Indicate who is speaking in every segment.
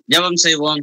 Speaker 1: ஜெபம் செய்வோம்.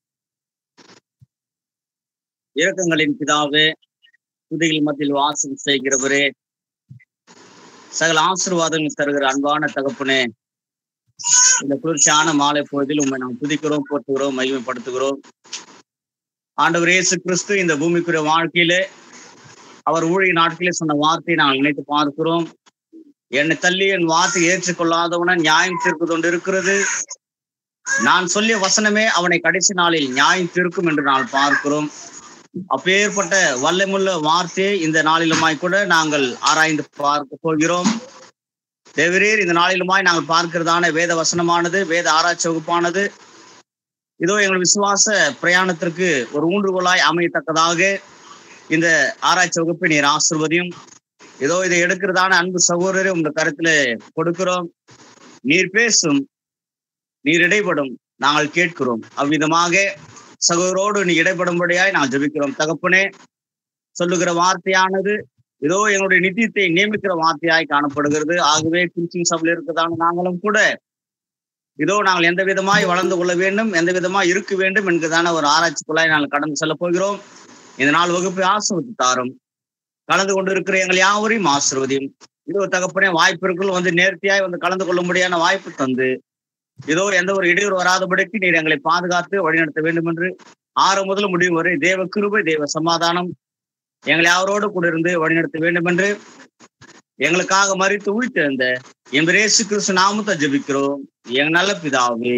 Speaker 1: இரக்கங்களின் பிதாவே, துதிகள் மத்தியில் வாசம் செய்கிறவரே, சகல ஆசீர்வாதங்கள் தருகிற அன்பான தகப்பனே, இந்த குளிர்ச்சியான மாலை பொழுதில் உண்மை நாம் துதிக்கிறோம், போற்றுகிறோம், மகிமைப்படுத்துகிறோம். ஆண்டவர் இயேசு கிறிஸ்து இந்த பூமிக்குரிய வாழ்க்கையிலே அவர் ஊழிய நாட்களிலே சொன்ன வார்த்தையை நாங்கள் நினைத்து பார்க்கிறோம். என்னை தள்ளி என் வார்த்தை ஏற்றுக்கொள்ளாதவன நியாயம் தீர்ப்பு கொண்டு இருக்கிறது. நான் சொல்லிய வசனமே அவனை கடைசி நாளில் நியாயம் தீர்க்கும் என்று நாங்கள் பார்க்கிறோம். அப்பேற்பட்ட வல்லமுள்ள வார்த்தையை இந்த நாளிலுமாய் கூட நாங்கள் ஆராய்ந்து பார்க்க போகிறோம். தேவரீர், இந்த நாளிலுமாய் நாங்கள் பார்க்கிறதான வேத வசனமானது, வேத ஆராய்ச்சி வகுப்பானது இதோ எங்கள் விசுவாச பிரயாணத்திற்கு ஒரு ஊன்றுகோலாய் அமையத்தக்கதாக இந்த ஆராய்ச்சி வகுப்பை நீர் ஆசீர்வதியும். இதோ இதை எடுக்கிறதான அன்பு சகோதரரை உங்க கருத்துல கொடுக்கிறோம். நீர் பேசும், நீர் இடைப்படும், நாங்கள் கேட்கிறோம். அவ்விதமாக சகோதரோடு நீ இடைப்படும்படியாய் நாங்கள் ஜெபிக்கிறோம். தகப்பனே, சொல்லுகிற வார்த்தையானது இதோ எங்களுடைய நித்தியத்தை நியமிக்கிற வார்த்தையாய் காணப்படுகிறது. ஆகவே கிறிஸ்டின் சபையில் இருக்கிறதான நாங்களும் கூட இதோ நாங்கள் எந்த விதமாய் வளர்ந்து கொள்ள வேண்டும், எந்த விதமாய் இருக்க வேண்டும் என்கிறதான ஒரு ஆராய்ச்சிக்குள்ளாய் நாங்கள் கடந்து செல்ல போகிறோம். இந்த நாள் வகுப்பை ஆசீர்வதித்து தாரும். கலந்து கொண்டு இருக்கிற எங்கள் யாவரையும் ஆசீர்வதியும். இதோ தகப்பனே, வாய்ப்பிற்குள் வந்து நேர்த்தியாய் வந்து கலந்து கொள்ளும்படியான வாய்ப்பு தந்து இதோ எந்த ஒரு இடையூறு வராதபடிக்கு நீர் எங்களை பாதுகாத்து வழிநடத்த வேண்டும் என்று ஆரம்பம் முதல் முடிவு வரை தேவ கிருபை, தேவ சமாதானம் எங்களை யாவரோடு கூட இருந்து வழிநடத்த வேண்டும் என்று எங்களுக்காக மரித்து உயிர்த்தெழுந்த இயேசு கிறிஸ்து நாமத்தை ஜெபிக்கிறோம் எங்க நல்ல பிதாவே.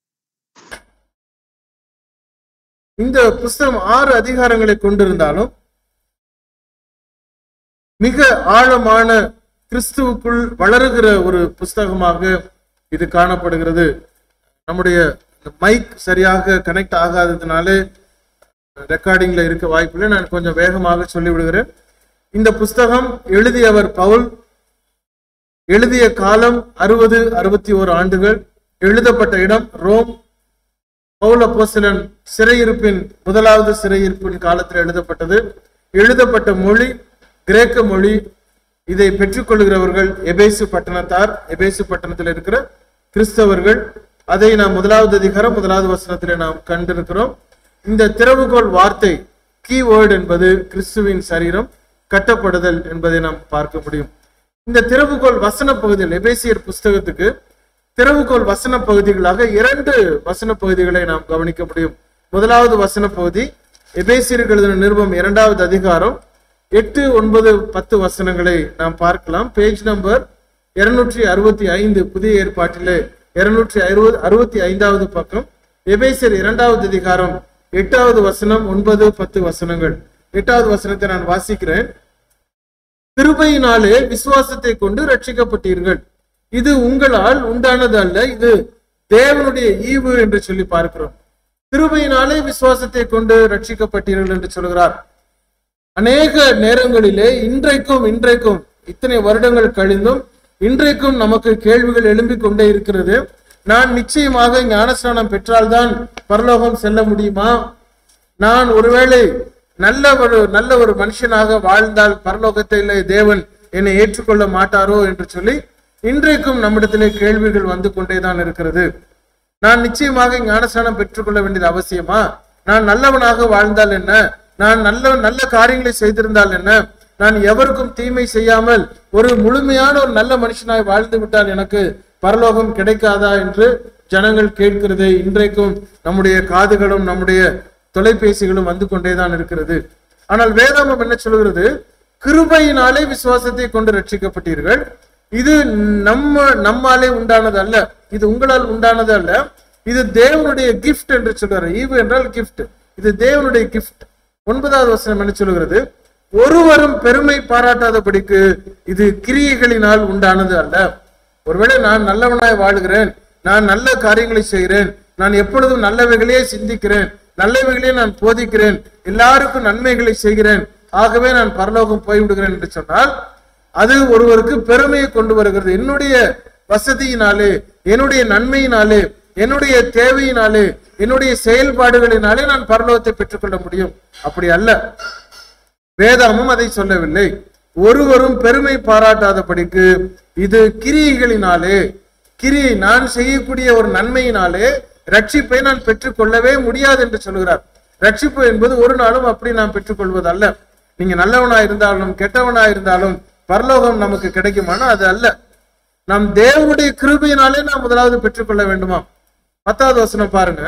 Speaker 2: இந்த புஸ்தகம் 6 அதிகாரங்களை கொண்டிருந்தாலும் மிக ஆழமான கிறிஸ்துவுக்குள் வளருகிற ஒரு புஸ்தகமாக இது காணப்படுகிறது. நம்முடைய மைக் சரியாக கனெக்ட் ஆகாததுனால ரெக்கார்டிங்ல இருக்க வாய்ப்பில்லை. நான் கொஞ்சம் வேகமாக சொல்லிவிடுகிறேன். இந்த புஸ்தகம் எழுதியவர் பவுல். எழுதிய காலம் 60-61 ஆண்டுகள். எழுதப்பட்ட இடம் ரோம். பவுல் அப்போஸ்தலன் சிறையிருப்பின் முதலாவது சிறையிருப்பின் காலத்தில் எழுதப்பட்டது. எழுதப்பட்ட மொழி கிரேக்க மொழி. இதை பெற்றுக்கொள்கிறவர்கள் எபேசு பட்டணத்தார், எபேசு பட்டணத்தில் இருக்கிற கிறிஸ்தவர்கள். அதை நாம் 1வது அதிகாரம் 1வது வசனத்திலே நாம் கண்டிருக்கிறோம். இந்த திறவுகோல் வார்த்தை கீவேர்டு என்பது கிறிஸ்துவின் சரீரம், கட்டப்படுதல் என்பதை நாம் பார்க்க முடியும். இந்த திறவுகோல் வசன பகுதியில் எபேசியர் புஸ்தகத்துக்கு திறவுகோல் வசன பகுதிகளாக 2 வசன பகுதிகளை நாம் கவனிக்க முடியும். 1வது வசன பகுதி எபேசியருக்கு எழுதின நிருபம் 2வது அதிகாரம் 8, 9, 10 வசனங்களை நாம் பார்க்கலாம். பேஜ் நம்பர் 265, புதிய ஏற்பாட்டிலே 265வது பக்கம். எபேசியர் 2வது அதிகாரம் 8வது வசனம், 9, 10 வசனங்கள். 8வது வசனத்தை நான் வாசிக்கிறேன். கிருபையினாலே விசுவாசத்தை கொண்டு ரட்சிக்கப்பட்டீர்கள். இது உங்களால் உண்டானது அல்ல, இது தேவனுடைய ஈவு என்று சொல்லி பார்க்கிறோம். கிருபையினாலே விசுவாசத்தை கொண்டு ரட்சிக்கப்பட்டீர்கள் என்று சொல்கிறார். அநேக நேரங்களிலே இன்றைக்கும் இத்தனை வருடங்கள் கழிந்தும் இன்றைக்கும் நமக்கு கேள்விகள் எழும்பிக் கொண்டே இருக்கிறது. நான் நிச்சயமாக ஞானஸ்நானம் பெற்றால்தான் பரலோகம் செல்ல முடியுமா? நான் ஒருவேளை நல்ல ஒரு மனுஷனாக வாழ்ந்தால் பரலோகத்திலே தேவன் என்னை ஏற்றுக்கொள்ள மாட்டாரோ என்று சொல்லி இன்றைக்கும் நம்மிடத்திலே கேள்விகள் வந்து கொண்டேதான் இருக்கிறது. நான் நிச்சயமாக ஞானஸ்நானம் பெற்றுக்கொள்ள வேண்டியது அவசியமா? நான் நல்லவனாக வாழ்ந்தால் என்ன? நான் நல்ல காரியங்களை செய்திருந்தால் என்ன? நான் எவருக்கும் தீமை செய்யாமல் ஒரு முழுமையான ஒரு நல்ல மனுஷனாய் வாழ்ந்து விட்டால் எனக்கு பரலோகம் கிடைக்காதா என்று ஜனங்கள் கேட்கிறது. இன்றைக்கும் நம்முடைய காதுகளும் நம்முடைய தொலைபேசிகளும் வந்து கொண்டேதான் இருக்கிறது. ஆனால் வேதாமம் என்ன சொல்கிறது? கிருபையினாலே விசுவாசத்தை கொண்டு ரட்சிக்கப்பட்டீர்கள். இது நம்மாலே உண்டானது அல்ல, இது உங்களால் உண்டானது அல்ல, இது தேவனுடைய கிஃப்ட் என்று சொல்றாரு. ஈவு என்றால் கிஃப்ட். இது தேவனுடைய கிஃப்ட். 9வது வசனம் என்ன சொல்கிறது? ஒருவரும் பெருமை பாராட்டாதபடிக்கு இது கிரியைகளினால் உண்டானது அல்ல. ஒருவேளை நான் நல்லவனாய் வாழ்கிறேன், நான் நல்ல காரியங்களை செய்கிறேன், நான் எப்பொழுதும் நல்லவைகளையே சிந்திக்கிறேன், நல்லவைகளையே நான் போதிக்கிறேன், எல்லாருக்கும் நன்மைகளை செய்கிறேன், ஆகவே நான் பரலோகம் போய்விடுகிறேன் என்று சொன்னால் அது ஒருவருக்கு பெருமையை கொண்டு வருகிறது. என்னுடைய வசதியினாலே, என்னுடைய நன்மையினாலே, என்னுடைய தேவையினாலே, என்னுடைய செயல்பாடுகளினாலே நான் பரலோகத்தை பெற்றுக்கொள்ள முடியும். அப்படி அல்ல. வேதாமும் அதை சொல்லவில்லை. ஒருவரும் பெருமை பாராட்டாதபடிக்கு இது கிரியைகளினாலே, நான் செய்யக்கூடிய ஒரு நன்மையினாலே ரட்சிப்பை நான் பெற்றுக்கொள்ளவே முடியாது என்று சொல்கிறார். ரட்சிப்பு என்பது ஒரு நாளும் அப்படி நாம் பெற்றுக்கொள்வது அல்ல. நீங்க நல்லவனா இருந்தாலும் கெட்டவனா இருந்தாலும் பரலோகம் நமக்கு கிடைக்குமானா அது அல்ல. நாம் தேவனுடைய கிருபையினாலே நாம் முதலாவது பெற்றுக்கொள்ள வேண்டுமா? 10வது வசனம் பாருங்க,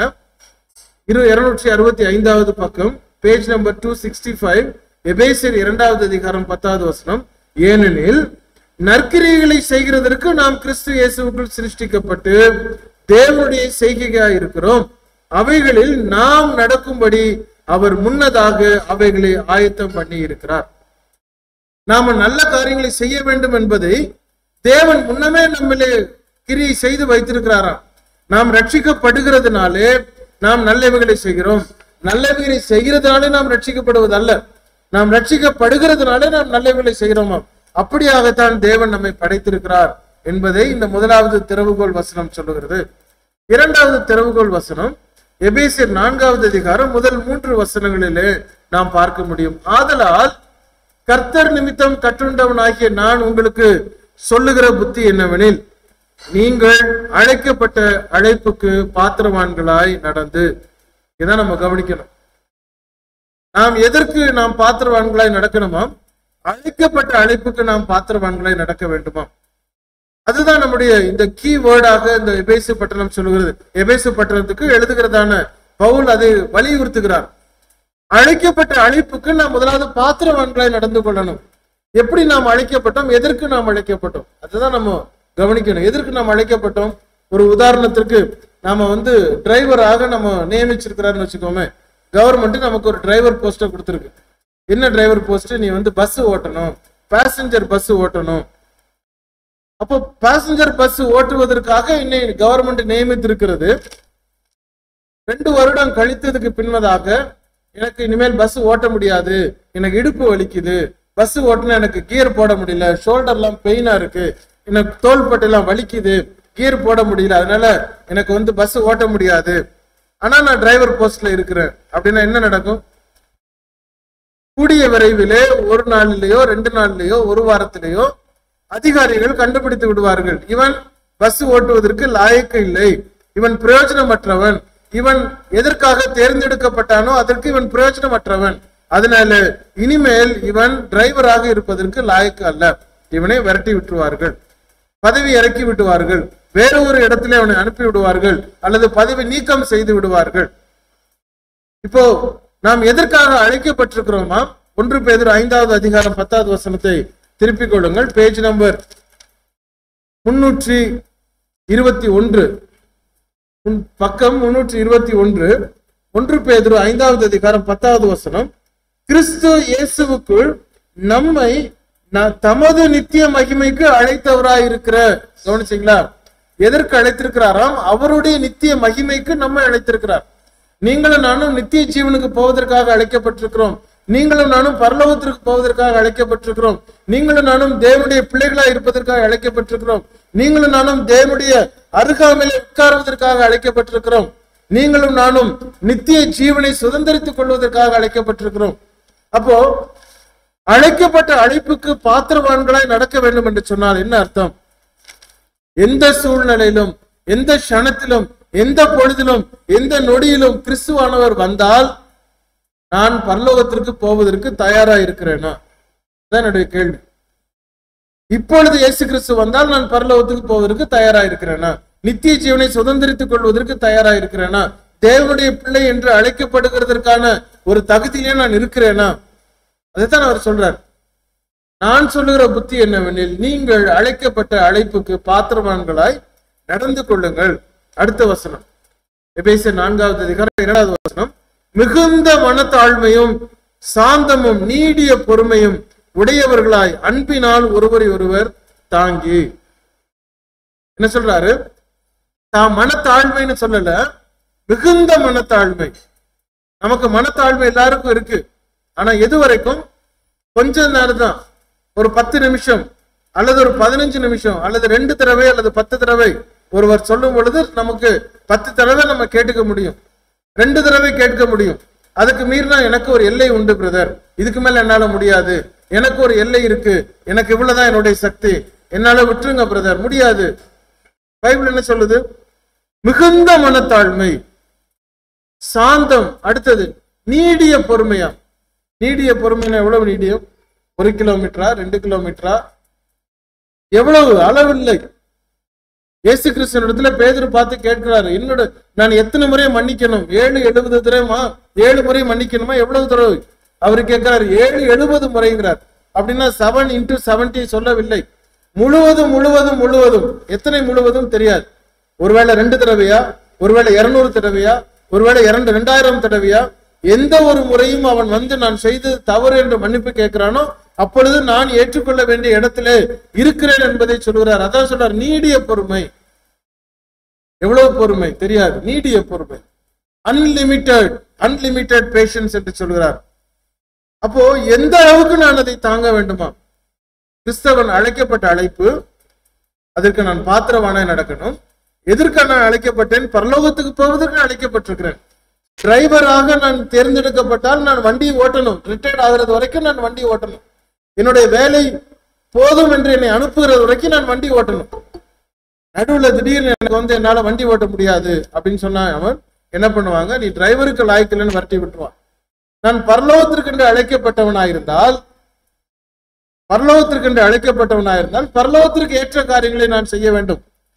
Speaker 2: 265வது பக்கம், பேஜ் நம்பர் 265, எபேசியர் 2வது அதிகாரம் 10வது வசனம். ஏனெனில் நற்கிரியைகளை செய்கிறதற்கு நாம் கிறிஸ்து இயேசுவுக்குள் சிருஷ்டிக்கப்பட்டு தேவனுடைய செய்கையாய் இருக்கிறோம். அவைகளில் நாம் நடக்கும்படி அவர் முன்னதாக அவைகளை ஆயத்தம் பண்ணி இருக்கிறார். நாம நல்ல காரியங்களை செய்ய வேண்டும் என்பதை தேவன் முன்னமே நம்மளே கிரியை செய்து வைத்திருக்கிறாராம். நாம் ரட்சிக்கப்படுகிறதுனாலே நாம் நல்லவைகளை செய்கிறோம். நல்லவைகளை செய்கிறதுனாலே நாம் ரட்சிக்கப்படுவதல்ல, நாம் ரட்சிக்கப்படுகிறதுனாலே நாம் நல்லவைகளை செய்கிறோமா. அப்படியாகத்தான் தேவன் நம்மை படைத்திருக்கிறார் என்பதை இந்த முதலாவது திறவுகோல் வசனம் சொல்லுகிறது. இரண்டாவது திறவுகோல் வசனம் எபேசியர் 4வது அதிகாரம் முதல் 3 வசனங்களிலே நாம் பார்க்க முடியும். ஆதலால் கர்த்தர் நிமித்தம் கற்றுண்டவனாகிய நான் உங்களுக்கு சொல்லுகிற புத்தி என்னவெனில், நீங்கள் அழைக்கப்பட்ட அழைப்புக்கு பாத்திரவான்களாய் நடந்து. இதான் நம்ம கவனிக்கணும். நாம் எதற்கு நாம் பாத்திரவான்களாய் நடக்கணுமா? அழைக்கப்பட்ட அழைப்புக்கு நாம் பாத்திரவான்களாய் நடக்க வேண்டுமா? அதுதான் நம்முடைய இந்த கீ வேர்டாக இந்த எபேசு பட்டணம் சொல்லுகிறது. எபேசு பட்டணத்துக்கு எழுதுகிறதான பவுல் அதை வலியுறுத்துகிறார். அழைக்கப்பட்ட அழைப்புக்கு நாம் முதலாவது பாத்திரவான்களாய் நடந்து கொள்ளணும். எப்படி நாம் அழைக்கப்பட்டோம், எதற்கு நாம் அழைக்கப்பட்டோம், அதுதான் நம்ம கவனிக்கணும். எதற்கு நாம் அழைக்கப்பட்டோம்? ஒரு உதாரணத்திற்கு நாம டிரைவராக நம்ம நியமிச்சிருக்கிறாருன்னு வச்சுக்கோமே. கவர்மெண்ட் நமக்கு ஒரு டிரைவர் போஸ்ட கொடுத்துருக்கு. என்ன டிரைவர் போஸ்ட்? நீ பஸ் ஓட்டணும், பேசஞ்சர் பஸ் ஓட்டணும். அப்போ பேசஞ்சர் பஸ் ஓட்டுவதற்காக இன்னைக்கு கவர்மெண்ட் நியமித்திருக்கிறது. 2 வருடம் கழித்ததுக்கு பின்பதாக எனக்கு இனிமேல் பஸ் ஓட்ட முடியாது, எனக்கு இடுப்பு வலிக்குது, பஸ் ஓட்டினா எனக்கு கியர் போட முடியல, ஷோல்டர்லாம் பெயினா இருக்கு, எனக்கு தோள்பட்டெல்லாம் வலிக்குது, கியர் போட முடியல, அதனால எனக்கு பஸ் ஓட்ட முடியாது, ஆனா நான் டிரைவர் போஸ்ட்ல இருக்கிறேன் அப்படின்னா என்ன நடக்கும்? கூடிய விரைவிலே 1 நாளிலேயோ 2 நாளிலேயோ 1 வாரத்திலேயோ அதிகாரிகள் கண்டுபிடித்து விடுவார்கள். இவன் பஸ் ஓட்டுவதற்கு லாயக்கு இல்லை, இவன் பிரயோஜனமற்றவன், இவன் எதற்காக தேர்ந்தெடுக்கப்பட்டானோ அதற்கு இவன் பிரயோஜனமற்றவன், அதனால இனிமேல் இவன் டிரைவராக இருப்பதற்கு லாயக்கு அல்ல, இவனை விரட்டி விட்டுருவார்கள், பதவி இறக்கி விட்டுவார்கள், வேற ஒரு இடத்துல அவனை அனுப்பி விடுவார்கள், அல்லது பதவி நீக்கம் செய்து விடுவார்கள். இப்போ நாம் எதற்காக அழைக்கப்பட்டிருக்கிறோமா? 1 பேதுரு 5வது அதிகாரம் 10வது வசனத்தை திருப்பிக் கொள்ளுங்கள். பேஜ் நம்பர் 321, பக்கம் 321, 1 பேதுரு 5வது அதிகாரம் 10வது வசனம். கிறிஸ்து இயேசுவுக்குள் நம்மை தமது நித்திய மகிமைக்கு அழைத்தவராய் இருக்கிற. கவனிச்சீங்களா? எதற்கு அழைத்திருக்கிறாராம்? அவருடைய நித்திய மகிமைக்கு நம்மை அழைத்திருக்கிறார். நீங்களும் நானும் நித்திய ஜீவனுக்கு போவதற்காக அழைக்கப்பட்டிருக்கிறோம். நீங்களும் நானும் பரலோகத்திற்கு போவதற்காக அழைக்கப்பட்டிருக்கிறோம். நீங்களும் நானும் தேவனுடைய பிள்ளைகளா இருப்பதற்காக அழைக்கப்பட்டிருக்கிறோம். நீங்களும் நானும் தேவனுடைய அருகாமையில் உட்காருவதற்காக அழைக்கப்பட்டிருக்கிறோம். நீங்களும் நானும் நித்திய ஜீவனை சுதந்திரித்துக் கொள்வதற்காக அழைக்கப்பட்டிருக்கிறோம். அப்போ அழைக்கப்பட்ட அழைப்புக்கு பாத்திரவான்களாய் நடக்க வேண்டும் என்று சொன்னால் என்ன அர்த்தம்? எந்த சூழ்நிலையிலும், எந்த க்ஷணத்திலும், எந்த பொழுதிலும், எந்த நொடியிலும் கிறிஸ்துவானவர் வந்தால் நான் பரலோகத்திற்கு போவதற்கு தயாரா இருக்கிறேனா? என்னுடைய கேள்வி. இப்பொழுது இயேசு கிறிஸ்து வந்தால் நான் பரலோகத்துக்கு போவதற்கு தயாரா இருக்கிறேனா? நித்திய ஜீவனை சுதந்திரித்துக் கொள்வதற்கு தயாரா இருக்கிறேனா? தேவனுடைய பிள்ளை என்று அழைக்கப்படுகிறதற்கான ஒரு தகுதியிலே நான் இருக்கிறேனா? அதைத்தான் அவர் சொல்றார். நான் சொல்லுகிற புத்தி என்னவெனில், நீங்கள் அழைக்கப்பட்ட அழைப்புக்கு பாத்திரவான்களாய் நடந்து கொள்ளுங்கள். அடுத்த வசனம், எபேசியர் 4வது அதிகாரம் 2வது வசனம். மிகுந்த மனத்தாழ்மையும் சாந்தமும் நீடிய பொறுமையும் உடையவர்களாய் அன்பினால் ஒருவரை ஒருவர் தாங்கி. என்ன சொல்றாரு? தான் மனத்தாழ்மைன்னு சொல்லல, மிகுந்த மனத்தாழ்மை. நமக்கு மனத்தாழ்மை எல்லாருக்கும் இருக்கு. ஆனா எது வரைக்கும்? கொஞ்ச நேரம் தான். ஒரு 10 நிமிஷம் அல்லது ஒரு 15 நிமிஷம் அல்லது 2 தடவை அல்லது 10 தடவை ஒருவர் சொல்லும் பொழுது நமக்கு 10 தடவை நம்ம கேட்டுக்க முடியும், 2 தடவை கேட்க முடியும். அதுக்கு மீறினா எனக்கு ஒரு எல்லை உண்டு பிரதர், இதுக்கு மேல என்னால முடியாது, எனக்கு ஒரு எல்லை இருக்கு, எனக்கு இவ்வளவுதான் என்னுடைய சக்தி, என்னால விட்டுருங்க பிரதர், முடியாது. பைபிள் என்ன சொல்லுது? மிகுந்த மனத்தாழ்மை, சாந்தம். அடுத்தது நீடிய பொறுமையா. நீடிய பொறுமைனா எவ்வளவு நீடியம்? 1 கிலோமீட்டரா, 2 கிலோமீட்டரா, எவ்வளவு? அளவில்லை. இயேசு கிறிஸ்துவினிடத்துல பேதுரு பார்த்து கேட்கிறாரு, என்னோட நான் எத்தனை முறை மன்னிக்கணும்? 770 தடவைமா? 7 முறை மன்னிக்கணுமா? எவ்வளவு தடவை? அவரு கேட்கிறாரு 770 முறைங்கிறார். அப்படின்னா 7 into 70 சொல்லவில்லை. முழுவதும் முழுவதும் முழுவதும். எத்தனை முழுவதும் தெரியாது. ஒருவேளை 2 தடவையா, ஒருவேளை 200 தடவையா, ஒருவேளை 2000 தடவையா, எந்த ஒரு முறையும் அவன் வந்து நான் செய்தது தவறு என்று மன்னிப்பு கேட்கிறானோ அப்பொழுது நான் ஏற்றுக்கொள்ள வேண்டிய இடத்திலே இருக்கிறேன் என்பதை சொல்கிறார். அதான் சொல்றார் நீடிய பொறுமை. எவ்வளவு பொறுமை தெரியாது, நீடிய பொறுமை. அன்லிமிட்டெட் பேஷன்ஸ் என்று சொல்கிறார். அப்போ எந்த அளவுக்கு நான் அதை தாங்க வேண்டுமா? கிறிஸ்தவன் அழைக்கப்பட்ட அழைப்பு, அதற்கு நான் பாத்திரவானாய் நடக்கணும். எதற்கு நான் அழைக்கப்பட்டேன்? பரலோகத்துக்கு போவதற்கு அழைக்கப்பட்டிருக்கிறேன். டிரைவராக நான் தேர்ந்தெடுக்கப்பட்டால் நான் வண்டியை ஓட்டணும். ரிட்டையர்ட் ஆகிறது வரைக்கும் நான் வண்டி ஓட்டணும். என்னுடைய வேலை போதும் என்று என்னை அனுப்புகிறது வரைக்கும் நான் வண்டி ஓட்டணும். நடுவுல திடீர்னு எனக்கு வந்து என்னால வண்டி ஓட்ட முடியாது அப்படின்னு சொன்னா அவன் என்ன பண்ணுவாங்க? நீ டிரைவருக்கு லாய்க்கலன்னு வரட்டி விட்டுருவான். நான் பரலோகத்திற்கென்று அழைக்கப்பட்டவனாயிருந்தால் பரலோகத்திற்கு ஏற்ற காரியங்களை நான் செய்ய வேண்டும்.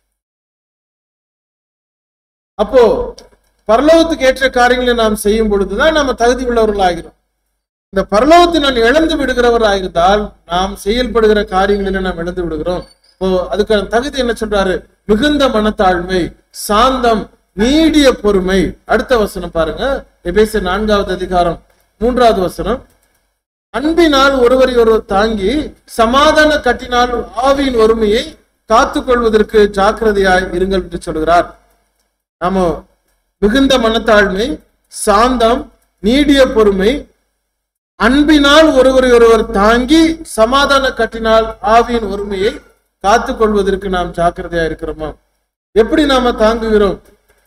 Speaker 2: அப்போ பரலோகத்துக்கு ஏற்ற காரியங்களை நாம் செய்யும் பொழுதுதான் நம்ம தகுதி உள்ளவர்களாகிறோம். இந்த பரலோகத்தை நான் இழந்து விடுகிறவராயிருந்தால் நாம் செயல்படுகிற காரியங்களில நாம் இழந்து விடுகிறோம். இப்போ அதுக்கான தகுதி என்ன சொல்றாரு? மிகுந்த மனத்தாழ்மை, சாந்தம், நீடிய பொறுமை. அடுத்த வசனம் பாருங்க, எபேசியர் 4வது அதிகாரம் 3வது வசனம். அன்பினால் ஒருவரை ஒருவர் தாங்கி சமாதான கட்டினால் ஆவியின் ஒருமையை காத்துக் கொள்வதற்கு ஜாக்கிரதையாய் இருங்கள் என்று சொல்கிறார். நாம மிகுந்த மனத்தாழ்மை, சாந்தம், நீடிய பொறுமை, அன்பினால் ஒருவரை ஒருவர் தாங்கி சமாதான கட்டினால் ஆவியின் ஒருமையை காத்துக் கொள்வதற்கு நாம் ஜாக்கிரதையா இருக்கிறோமா? எப்படி நாம தாங்குகிறோம்?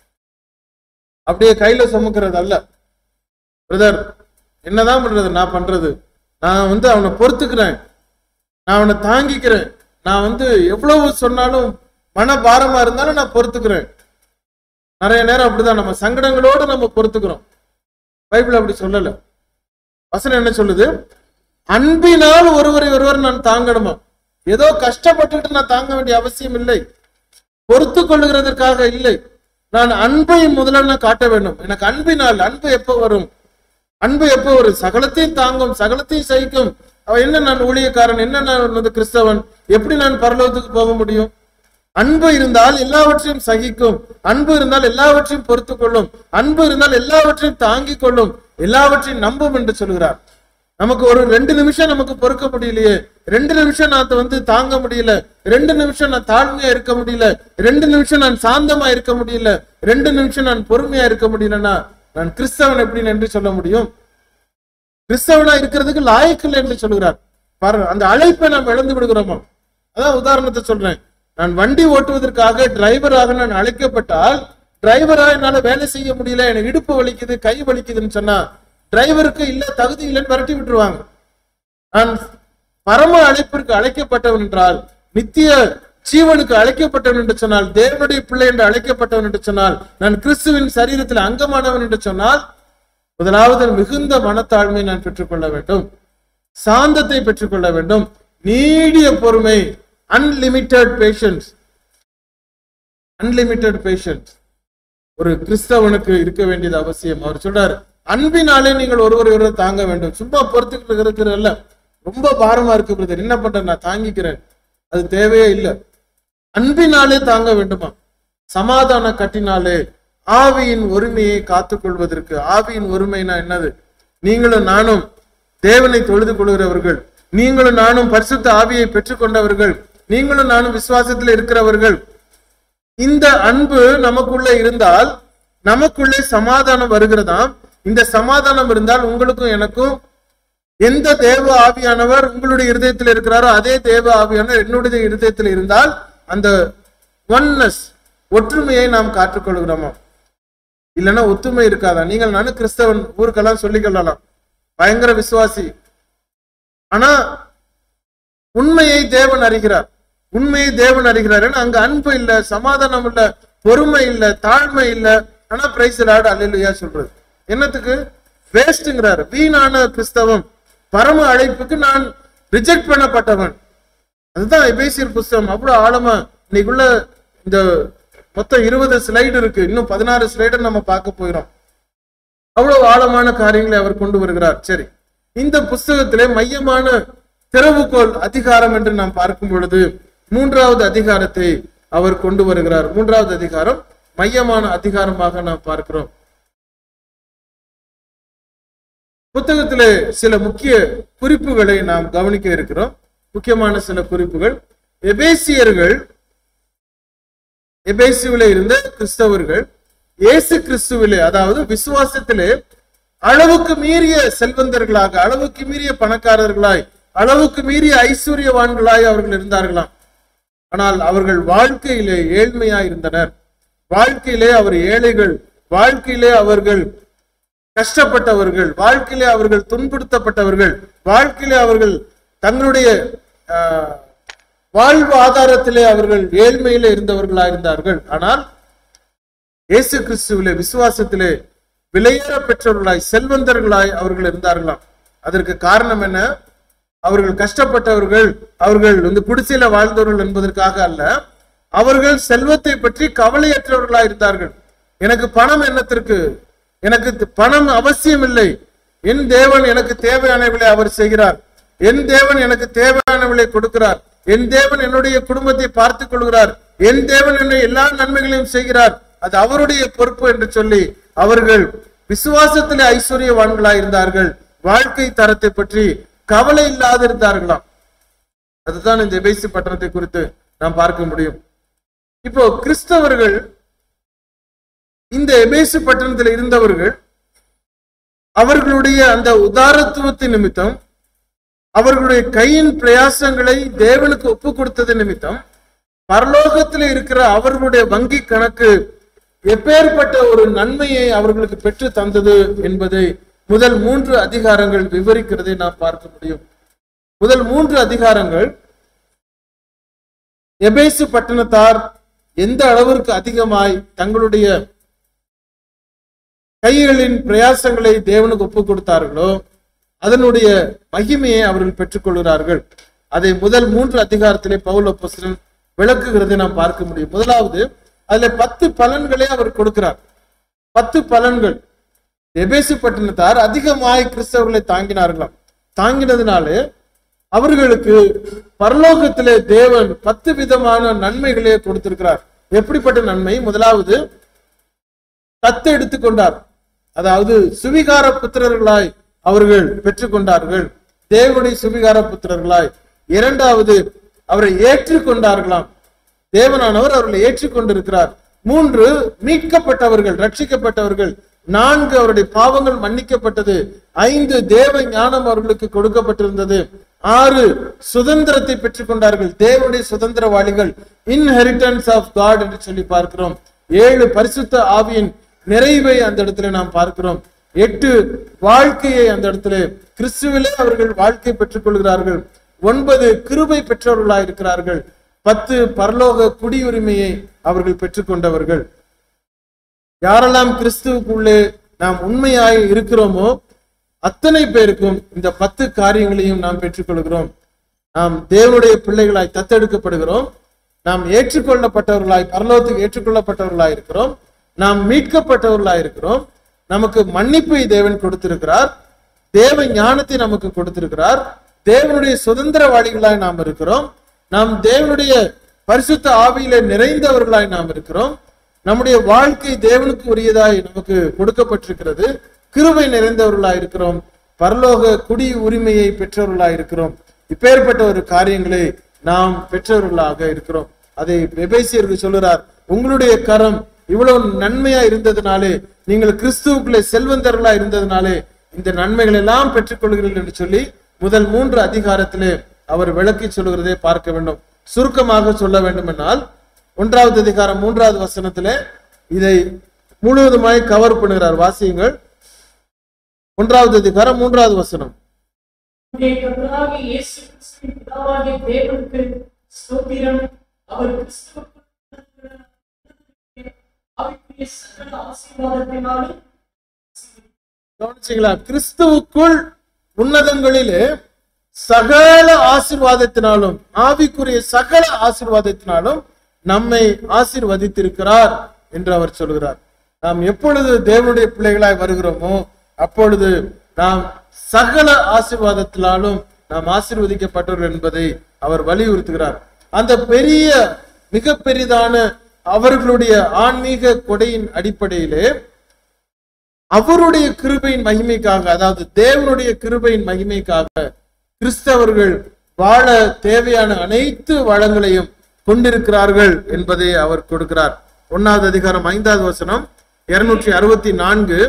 Speaker 2: அப்படியே கையில சுமக்கிறது அல்ல. பிரதர் என்னதான் பண்றது? நான் பண்றது, நான் வந்து அவனை பொறுத்துக்கிறேன், நான் அவனை தாங்கிக்கிறேன், நான் வந்து எவ்வளவு சொன்னாலும் மன பாரமா இருந்தாலும் நான் பொறுத்துக்கிறேன். நிறைய நேரம் அப்படிதான் நம்ம சங்கடங்களோடு நம்ம பொறுத்துக்கிறோம். பைபிள் அப்படி சொல்லல. வசனம் என்ன சொல்லுது? அன்பினால் ஒருவரை ஒருவர் நான் தாங்கணுமா? ஏதோ கஷ்டப்பட்டுட்டு நான் தாங்க வேண்டிய அவசியம் இல்லை. பொறுத்து கொள்ளுகிறதற்காக இல்லை. நான் அன்பை முதல்ல காட்ட வேண்டும். எனக்கு அன்பினால், அன்பு எப்போ வரும்? அன்பு எப்போ வரும்? சகலத்தையும் தாங்கும், சகலத்தையும் சகிக்கும். அவன் என்ன நான் ஊழியக்காரன், என்ன நான் கிறிஸ்தவன், எப்படி நான் பரலோகத்துக்கு போக முடியும்? அன்பு இருந்தால் எல்லாவற்றையும் சகிக்கும், அன்பு இருந்தால் எல்லாவற்றையும் பொறுத்து கொள்ளும், அன்பு இருந்தால் எல்லாவற்றையும் தாங்கிக் கொள்ளும், எல்லாவற்றையும் நம்பும் என்று சொல்கிறார். நமக்கு ஒரு 2 நிமிஷம் நமக்கு பொறுக்க முடியலையே, 2 நிமிஷம் நான் வந்து தாங்க முடியல, 2 நிமிஷம் நான் தாழ்மையா இருக்க முடியல, 2 நிமிஷம் நான் சாந்தமா இருக்க முடியல, 2 நிமிஷம் நான் பொறுமையா இருக்க முடியலன்னா நான் கிறிஸ்தவன் எப்படின்னு என்று சொல்ல முடியும்? கிறிஸ்தவனா இருக்கிறதுக்கு லாயக்கில்லை என்று சொல்கிறார். அந்த அழைப்பை நாம் இழந்து விடுகிறோமா? அதான் உதாரணத்தை சொல்றேன். நான் வண்டி ஓட்டுவதற்காக டிரைவராக நான் அழைக்கப்பட்டால், டிரைவரா என்னால வேலை செய்ய முடியல, எனக்கு இடுப்பு வலிக்குது, கை வலிக்குதுன்னு சொன்னா டிரைவருக்கு இல்ல தகுதி இல்லைன்னு விரட்டி விட்டுருவாங்க. நான் பரம அழைப்பிற்கு அழைக்கப்பட்டவன் என்றால், நித்திய ஜீவனுக்கு அழைக்கப்பட்டவன் என்று சொன்னால், தேவனுடைய பிள்ளை என்று அழைக்கப்பட்டவன் என்று சொன்னால், நான் கிறிஸ்துவின் சரீரத்தில் அங்கமானவன் என்று சொன்னால், முதலாவது மிகுந்த மனத்தாழ்மை நான் பெற்றுக்கொள்ள வேண்டும், சாந்தத்தை பெற்றுக்கொள்ள வேண்டும், நீடிய பொறுமை, அன்லிமிட்டெட் பேஷன்ஸ் ஒரு கிறிஸ்தவனுக்கு இருக்க வேண்டியது அவசியம். அவர் சொல்றாரு அன்பினாலே நீங்கள் ஒருவரை ஒருவர் தாங்க வேண்டும். சும்மா பொறுத்துக்கிட்டு இருக்கிறல்ல, ரொம்ப பாரமா இருக்கு பிரதர், என்ன பண்ற, நான் தாங்கிக்கிறேன், அது தேவையே இல்லை. அன்பினாலே தாங்க வேண்டுமா? சமாதான கட்டினாலே ஆவியின் ஒருமையை காத்துக்கொள்வதற்கு. ஆவியின் ஒருமைனா என்னது? நீங்களும் நானும் தேவனை தொழுது கொள்கிறவர்கள், நீங்களும் நானும் பரிசுத்த ஆவியை பெற்றுக்கொண்டவர்கள், நீங்களும் நானும் விசுவாசத்தில் இருக்கிறவர்கள். இந்த அன்பு நமக்குள்ள இருந்தால் நமக்குள்ளே சமாதானம் வருகிறதாம். இந்த சமாதானம் இருந்தால் உங்களுக்கும் எனக்கும் எந்த தேவ ஆவியானவர் உங்களுடைய இருதயத்தில் இருக்கிறாரோ அதே தேவ ஆவியானவர் என்னுடைய இருதயத்தில் இருந்தால் அந்த ஒன்னஸ், ஒற்றுமையை நாம் காற்றுக்கொள்கிறோமா? இல்லைன்னா ஒத்துமை இருக்காதா? நீங்கள் நானும் கிறிஸ்தவன் ஊருக்கெல்லாம் சொல்லிக்கொள்ளலாம், பயங்கர விசுவாசி, ஆனா உண்மையை தேவன் அறிகிறார், உண்மையை தேவன் அறிகிறார். ஏன்னா அங்க அன்பு இல்ல, சமாதானம் இல்ல, பொறுமை இல்ல, தாழ்மை இல்ல. ஆனா பிரைஸ் லார்ட் அல்லேலூயா சொல்றது என்னத்துக்கு? வேஸ்ட்ங்கிறாரு. வீணான கிறிஸ்தவம். பரம அழைப்புக்கு நான் ரிஜெக்ட் பண்ணப்பட்டவன். அதுதான் எபேசியர் புஸ்தகம் அவ்வளவு ஆழமா. இன்னைக்குள்ள இந்த மொத்தம் 20 ஸ்லைடு இருக்கு, இன்னும் 16 ஸ்லைடு நம்ம பார்க்க போகிறோம். அவ்வளவு ஆழமான காரியங்களை அவர் கொண்டு வருகிறார். சரி, இந்த புஸ்தகத்திலே மையமான திறவுகோல் அதிகாரம் என்று நாம் பார்க்கும் பொழுது 3வது அதிகாரத்தை அவர் கொண்டு வருகிறார். 3வது அதிகாரம் மையமான அதிகாரமாக நாம் பார்க்கிறோம். புத்தகத்திலே சில முக்கிய குறிப்புகளை நாம் கவனிக்க இருக்கிறோம். முக்கியமான சில குறிப்புகள். எபேசுவிலே இருந்த கிறிஸ்தவர்கள் இயேசு கிறிஸ்துவிலே, அதாவது விசுவாசத்திலே அளவுக்கு மீறிய செல்வந்தர்களாக, அளவுக்கு மீறிய பணக்காரர்களாய், அளவுக்கு மீறிய ஐஸ்வர்யவான்களாய் அவர்கள் இருந்தார்களாம். ஆனால் அவர்கள் வாழ்க்கையிலே ஏழ்மையாய் இருந்தனர். வாழ்க்கையிலே அவர் ஏழைகள், வாழ்க்கையிலே அவர்கள் கஷ்டப்பட்டவர்கள், வாழ்க்கையிலே அவர்கள் துன்புறுத்தப்பட்டவர்கள், வாழ்க்கையிலே அவர்கள் தங்களுடைய வாழ்வு ஆதாரத்திலே அவர்கள் ஏழ்மையிலே இருந்தவர்களா இருந்தார்கள். ஆனால் இயேசு கிறிஸ்துவிலே விசுவாசத்திலே விலையேற பெற்றவர்களாய், செல்வந்தர்களாய் அவர்கள் இருந்தார்களாம். அதற்கு காரணம் என்ன? அவர்கள் கஷ்டப்பட்டவர்கள், அவர்கள் குடிசையில வாழ்ந்தவர்கள் என்பதற்காக அல்ல. அவர்கள் செல்வத்தை பற்றி கவலையற்றவர்களாய் இருந்தார்கள். எனக்கு பணம் என்னத்திற்கு? எனக்கு பணம் அவசியம் இல்லை. என் தேவன் எனக்கு தேவையானவர்களை அவர் செய்கிறார். என் தேவன் எனக்கு தேவையானவர்களை கொடுக்கிறார். என் தேவன் என்னுடைய குடும்பத்தை பார்த்துக் கொள்கிறார். என் தேவன் என்னுடைய எல்லா நன்மைகளையும் செய்கிறார். அது அவருடைய பொறுப்பு என்று சொல்லி அவர்கள் விசுவாசத்திலே ஐஸ்வர்யவான்களாய் இருந்தார்கள். வாழ்க்கை தரத்தை பற்றி கவலை இல்லாது இருந்தார்களாம். அதுதான் இந்த எபேசு பட்டணத்தை குறித்து நாம் பார்க்க முடியும். இப்போ கிறிஸ்தவர்கள், இந்த எபேசு பட்டணத்தில் இருந்தவர்கள், அவர்களுடைய அந்த உதாரத்துவத்தின் நிமித்தம், அவர்களுடைய கையின் பிரயாசங்களை தேவனுக்கு ஒப்பு கொடுத்தது நிமித்தம், பரலோகத்தில் இருக்கிற அவர்களுடைய வங்கி கணக்கு எப்பேற்பட்ட ஒரு நன்மையை அவர்களுக்கு பெற்று தந்தது என்பதை முதல் 3 அதிகாரங்கள் விவரிக்கிறதை நாம் பார்க்க முடியும். முதல் 3 அதிகாரங்கள் எபேசு பட்டணத்தார் எந்த அளவிற்கு அதிகமாய் தங்களுடைய கைகளின் பிரயாசங்களை தேவனுக்கு ஒப்பு கொடுத்தார்களோ அதனுடைய மகிமையை அவர்கள் பெற்றுக் கொள்கிறார்கள். அதை முதல் 3 அதிகாரத்திலே பவுல் அப்போஸ்தலன் விளக்குகிறதை நாம் பார்க்க முடியும். முதலாவது, அதுல 10 பலன்களை அவர் கொடுக்கிறார். 10 பலன்கள். எபேசு பட்டணத்தார் அதிகமாய் கிறிஸ்தவர்களை தாங்கினார்களாம். தாங்கினதுனாலே அவர்களுக்கு பரலோகத்திலே தேவன் 10 விதமான நன்மைகளே கொடுத்திருக்கிறார். எப்படிப்பட்ட நன்மை? முதலாவது, தத்து எடுத்துக்கொண்டார். அதாவது சுவிகார புத்திரர்களாய் அவர்கள் பெற்றுக்கொண்டார்கள். தேவனுடைய சுவிகார புத்திரர்களாய். இரண்டாவது, அவரை ஏற்றுக்கொண்டார்களாம். தேவனானவர் அவர்களை ஏற்றுக்கொண்டிருக்கிறார். 3, மீட்கப்பட்டவர்கள், ரட்சிக்கப்பட்டவர்கள். 4, அவருடைய பாவங்கள் மன்னிக்கப்பட்டது. 5, தேவ ஞானம் அவர்களுக்கு கொடுக்கப்பட்டிருந்தது. 6, சுதந்திரத்தை பெற்றுக் கொண்டார்கள். தேவனுடைய சுதந்திரவாளிகள், இன்ஹெரிட்டன்ஸ் ஆஃப் காட் என்று சொல்லி பார்க்கிறோம். 7, பரிசுத்த ஆவியின் நிறைவை அந்த இடத்துல நாம் பார்க்கிறோம். 8, வாழ்க்கையை அந்த இடத்துல கிறிஸ்துவிலே அவர்கள் வாழ்க்கை பெற்றுக் கொள்கிறார்கள். 9, கிருபை பெற்றவர்களாய் இருக்கிறார்கள். 10, பரலோக குடியுரிமையை அவர்கள் பெற்றுக்கொண்டவர்கள். யாரெல்லாம் கிறிஸ்துவுக்குள்ளே நாம் உண்மையாய் இருக்கிறோமோ அத்தனை பேருக்கும் இந்த 10 காரியங்களையும் நாம் பெற்றுக்கொள்கிறோம். நாம் தேவனுடைய பிள்ளைகளாய் தத்தெடுக்கப்படுகிறோம். நாம் ஏற்றுக்கொள்ளப்பட்டவர்களாய், பரலோகத்துக்கு ஏற்றுக்கொள்ளப்பட்டவர்களாய் இருக்கிறோம். நாம் மீட்கப்பட்டவர்களாய் இருக்கிறோம். நமக்கு மன்னிப்பை தேவன் கொடுத்திருக்கிறார். தேவ ஞானத்தை நமக்கு கொடுத்திருக்கிறார். தேவனுடைய சுதந்திரவாளிகளாய் நாம் இருக்கிறோம். நாம் தேவனுடைய பரிசுத்த ஆவியிலே நிறைந்தவர்களாய் நாம் இருக்கிறோம். நம்முடைய வாழ்க்கை தேவனுக்கு உரியதாய் நமக்கு கொடுக்கப்பட்டிருக்கிறது. கிருபை நிறைந்தவர்களாய் இருக்கிறோம். பரலோக குடி உரிமையை பெற்றவர்களாய் இருக்கிறோம். இப்பேற்பட்ட ஒரு காரியங்களை நாம் பெற்றவர்களாக இருக்கிறோம். அதை எபேசியருக்கு சொல்லுறார், உங்களுடைய கரம் இவ்வளவு நன்மையா இருந்ததுனாலே, நீங்கள் கிறிஸ்துவுக்குள்ளே செல்வந்தர்களா இருந்ததுனாலே இந்த நன்மைகள் எல்லாம் பெற்றுக்கொள்கிறீர்கள் என்று சொல்லி முதல் 3 அதிகாரத்திலே அவர் விளக்கி சொல்லுகிறதை பார்க்க வேண்டும். சுருக்கமாக சொல்ல வேண்டும் என்றால் 1வது அதிகாரம் 3வது வசனத்திலே இதை முழுவதுமாய் கவர் பண்ணுகிறார். வாசியுங்கள். 1வது அதிகாரம் 3வது வசனம். கவனிச்சீங்களா? கிறிஸ்துவுக்குள் உன்னதங்களிலே சகல ஆசீர்வாதத்தினாலும், ஆவிக்குரிய சகல ஆசீர்வாதத்தினாலும் நம்மை ஆசீர்வதித்திருக்கிறார் என்று அவர் சொல்கிறார். நாம் எப்பொழுது தேவனுடைய பிள்ளைகளாய் வருகிறோமோ அப்பொழுது நாம் சகல ஆசீர்வாதத்தினாலும் நாம் ஆசீர்வதிக்கப்பட்டவர்கள் என்பதை அவர் வலியுறுத்துகிறார். அந்த பெரிய மிக பெரிதான அவர்களுடைய ஆன்மீக கொடையின் அடிப்படையிலே அவருடைய கிருபையின் மகிமைக்காக, அதாவது தேவனுடைய கிருபையின் மகிமைக்காக கிறிஸ்தவர்கள் வாழ தேவையான அனைத்து வளங்களையும் கொண்டிருக்கிறார்கள் என்பதை அவர் கொடுக்கிறார். 1வது அதிகாரம் 5வது வசனம் 264.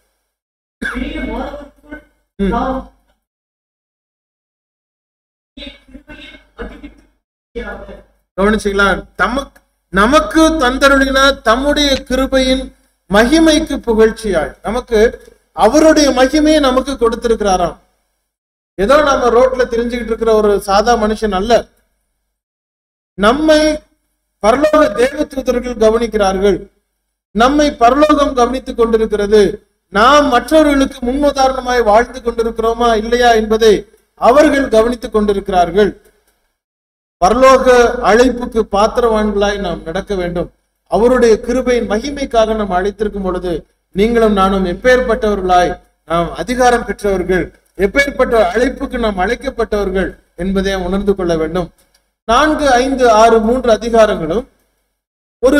Speaker 2: கவனிச்சீங்களா? நமக்கு தந்தருளின தம்முடைய கிருபையின் மகிமைக்கு புகழ்ச்சியாய், நமக்கு அவருடைய மகிமையை நமக்கு கொடுத்திருக்கிறாராம். ஏதோ நம்ம ரோட்ல தெரிஞ்சுக்கிட்டு இருக்கிற ஒரு சாதா மனுஷன் அல்ல. நம்மை பரலோக தேவ தூதர்கள் கவனிக்கிறார்கள். நம்மை பரலோகம் கவனித்துக் கொண்டிருக்கிறது. நாம் மற்றவர்களுக்கு முன்னுதாரணமாய் வாழ்ந்து கொண்டிருக்கிறோமா இல்லையா என்பதை அவர்கள் கவனித்துக் கொண்டிருக்கிறார்கள். பரலோக அழைப்புக்கு பாத்திரவான்களாய் நாம் நடக்க வேண்டும். அவருடைய கிருபையின் மகிமைக்காக நாம் அழைத்திருக்கும் பொழுது நீங்களும் நானும் எப்பேற்பட்டவர்களாய், நாம் அதிகாரம் பெற்றவர்கள், எப்பேற்பட்ட அழைப்புக்கு நாம் அழைக்கப்பட்டவர்கள் என்பதை உணர்ந்து கொள்ள வேண்டும். 4, 5, 6, 3 அதிகாரங்களும் ஒரு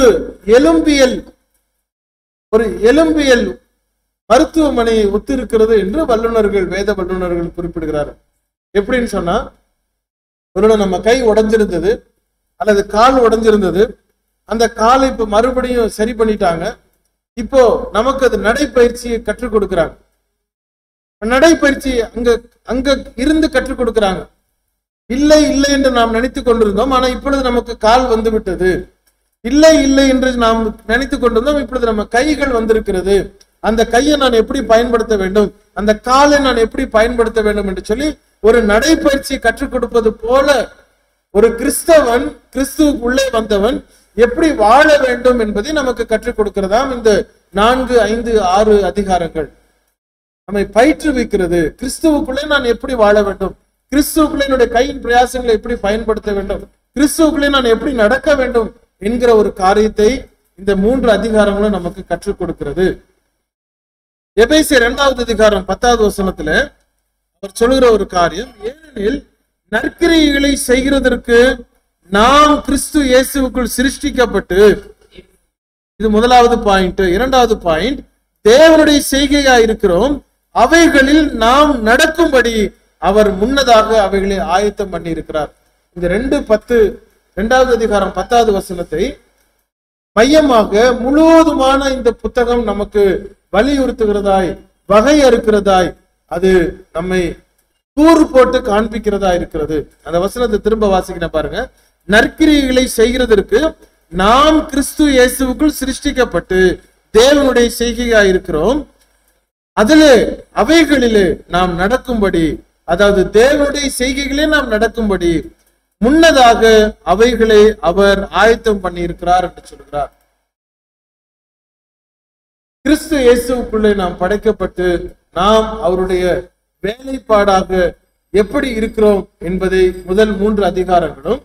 Speaker 2: எலும்பியல் மருத்துவமனையை ஒத்திருக்கிறது என்று வல்லுநர்கள், வேத வல்லுநர்கள் குறிப்பிடுகிறார்கள். எப்படின்னு சொன்னா, ஒரு நம்ம கை உடைஞ்சிருந்தது அல்லது கால் உடைஞ்சிருந்தது, அந்த காலை இப்ப மறுபடியும் சரி பண்ணிட்டாங்க. இப்போ நமக்கு அது நடைப்பயிற்சியை கற்றுக் கொடுக்கிறாங்க. நடைப்பயிற்சி அங்க இருந்து கற்றுக் கொடுக்கிறாங்க. இல்லை இல்லை என்று நாம் நினைத்து கொண்டிருந்தோம், ஆனா இப்பொழுது நமக்கு கால் வந்து விட்டது. இல்லை இல்லை என்று நாம் நினைத்து கொண்டிருந்தோம், இப்பொழுது நம்ம கைகள் வந்திருக்கிறது. அந்த கையை நான் எப்படி பயன்படுத்த வேண்டும், அந்த காலை நான் எப்படி பயன்படுத்த வேண்டும் என்று சொல்லி ஒரு நடைப்பயிற்சி கற்றுக் கொடுப்பது போல ஒரு கிறிஸ்தவன், கிறிஸ்துவுக்குள்ளே வந்தவன் எப்படி வாழ வேண்டும் என்பதை நமக்கு கற்றுக் கொடுக்கிறதாம் இந்த 4, 5, 6 அதிகாரங்கள். நம்மை பயிற்றுவிக்கிறது. கிறிஸ்துவுக்குள்ளே நான் எப்படி வாழ வேண்டும், கிறிஸ்துவுக்குள்ளே என்னுடைய கையின் பிரயாசங்களை எப்படி பயன்படுத்த வேண்டும், கிறிஸ்துவுக்குள்ளே நான் எப்படி நடக்க வேண்டும் என்கிற ஒரு காரியத்தை இந்த 3 அதிகாரங்களும் நமக்கு கற்றுக் கொடுக்கிறது. எபேசியர் 2வது அதிகாரம் 10வது வசனத்துல அவர் சொல்லுகிற ஒரு காரியம், ஏனெனில் நற்கிரியைகளை செய்கிறதற்கு நாம் கிறிஸ்து இயேசுவுக்குள் சிருஷ்டிக்கப்பட்டு, இது முதலாவது பாயிண்ட். 2வது பாயிண்ட், தேவனுடைய செய்கையா இருக்கிறோம், அவைகளில் நாம் நடக்கும்படி அவர் முன்னதாக அவைகளை ஆயத்தம் பண்ணி இருக்கிறார். இந்த 2வது அதிகாரம் 10வது வசனத்தை மையமாக முழுவதுமான இந்த புத்தகம் நமக்கு வலியுறுத்துகிறதாய், வகையறுக்கிறதாய், அது நம்மை கூறு போட்டு காண்பிக்கிறதா இருக்கிறது. அந்த வசனத்தை திரும்ப வாசிக்கிற பாருங்க. நற்கிரியைகளை செய்கிறதற்கு நாம் கிறிஸ்து இயேசுவுக்குள் சிருஷ்டிக்கப்பட்டு தேவனுடைய செய்கையா இருக்கிறோம், அவைகளிலே நாம் நடக்கும்படி, அதாவது தேவனுடைய செய்கைகளே நாம் நடக்கும்படி முன்னதாக அவைகளை அவர் ஆயத்தம் பண்ணி இருக்கிறார் என்று சொல்கிறார். கிறிஸ்து இயேசுவுக்குள்ளே நாம் படைக்கப்பட்டு நாம் அவருடைய வேலைப்பாடாக எப்படி இருக்கிறோம் என்பதை முதல் 3 அதிகாரங்களும்,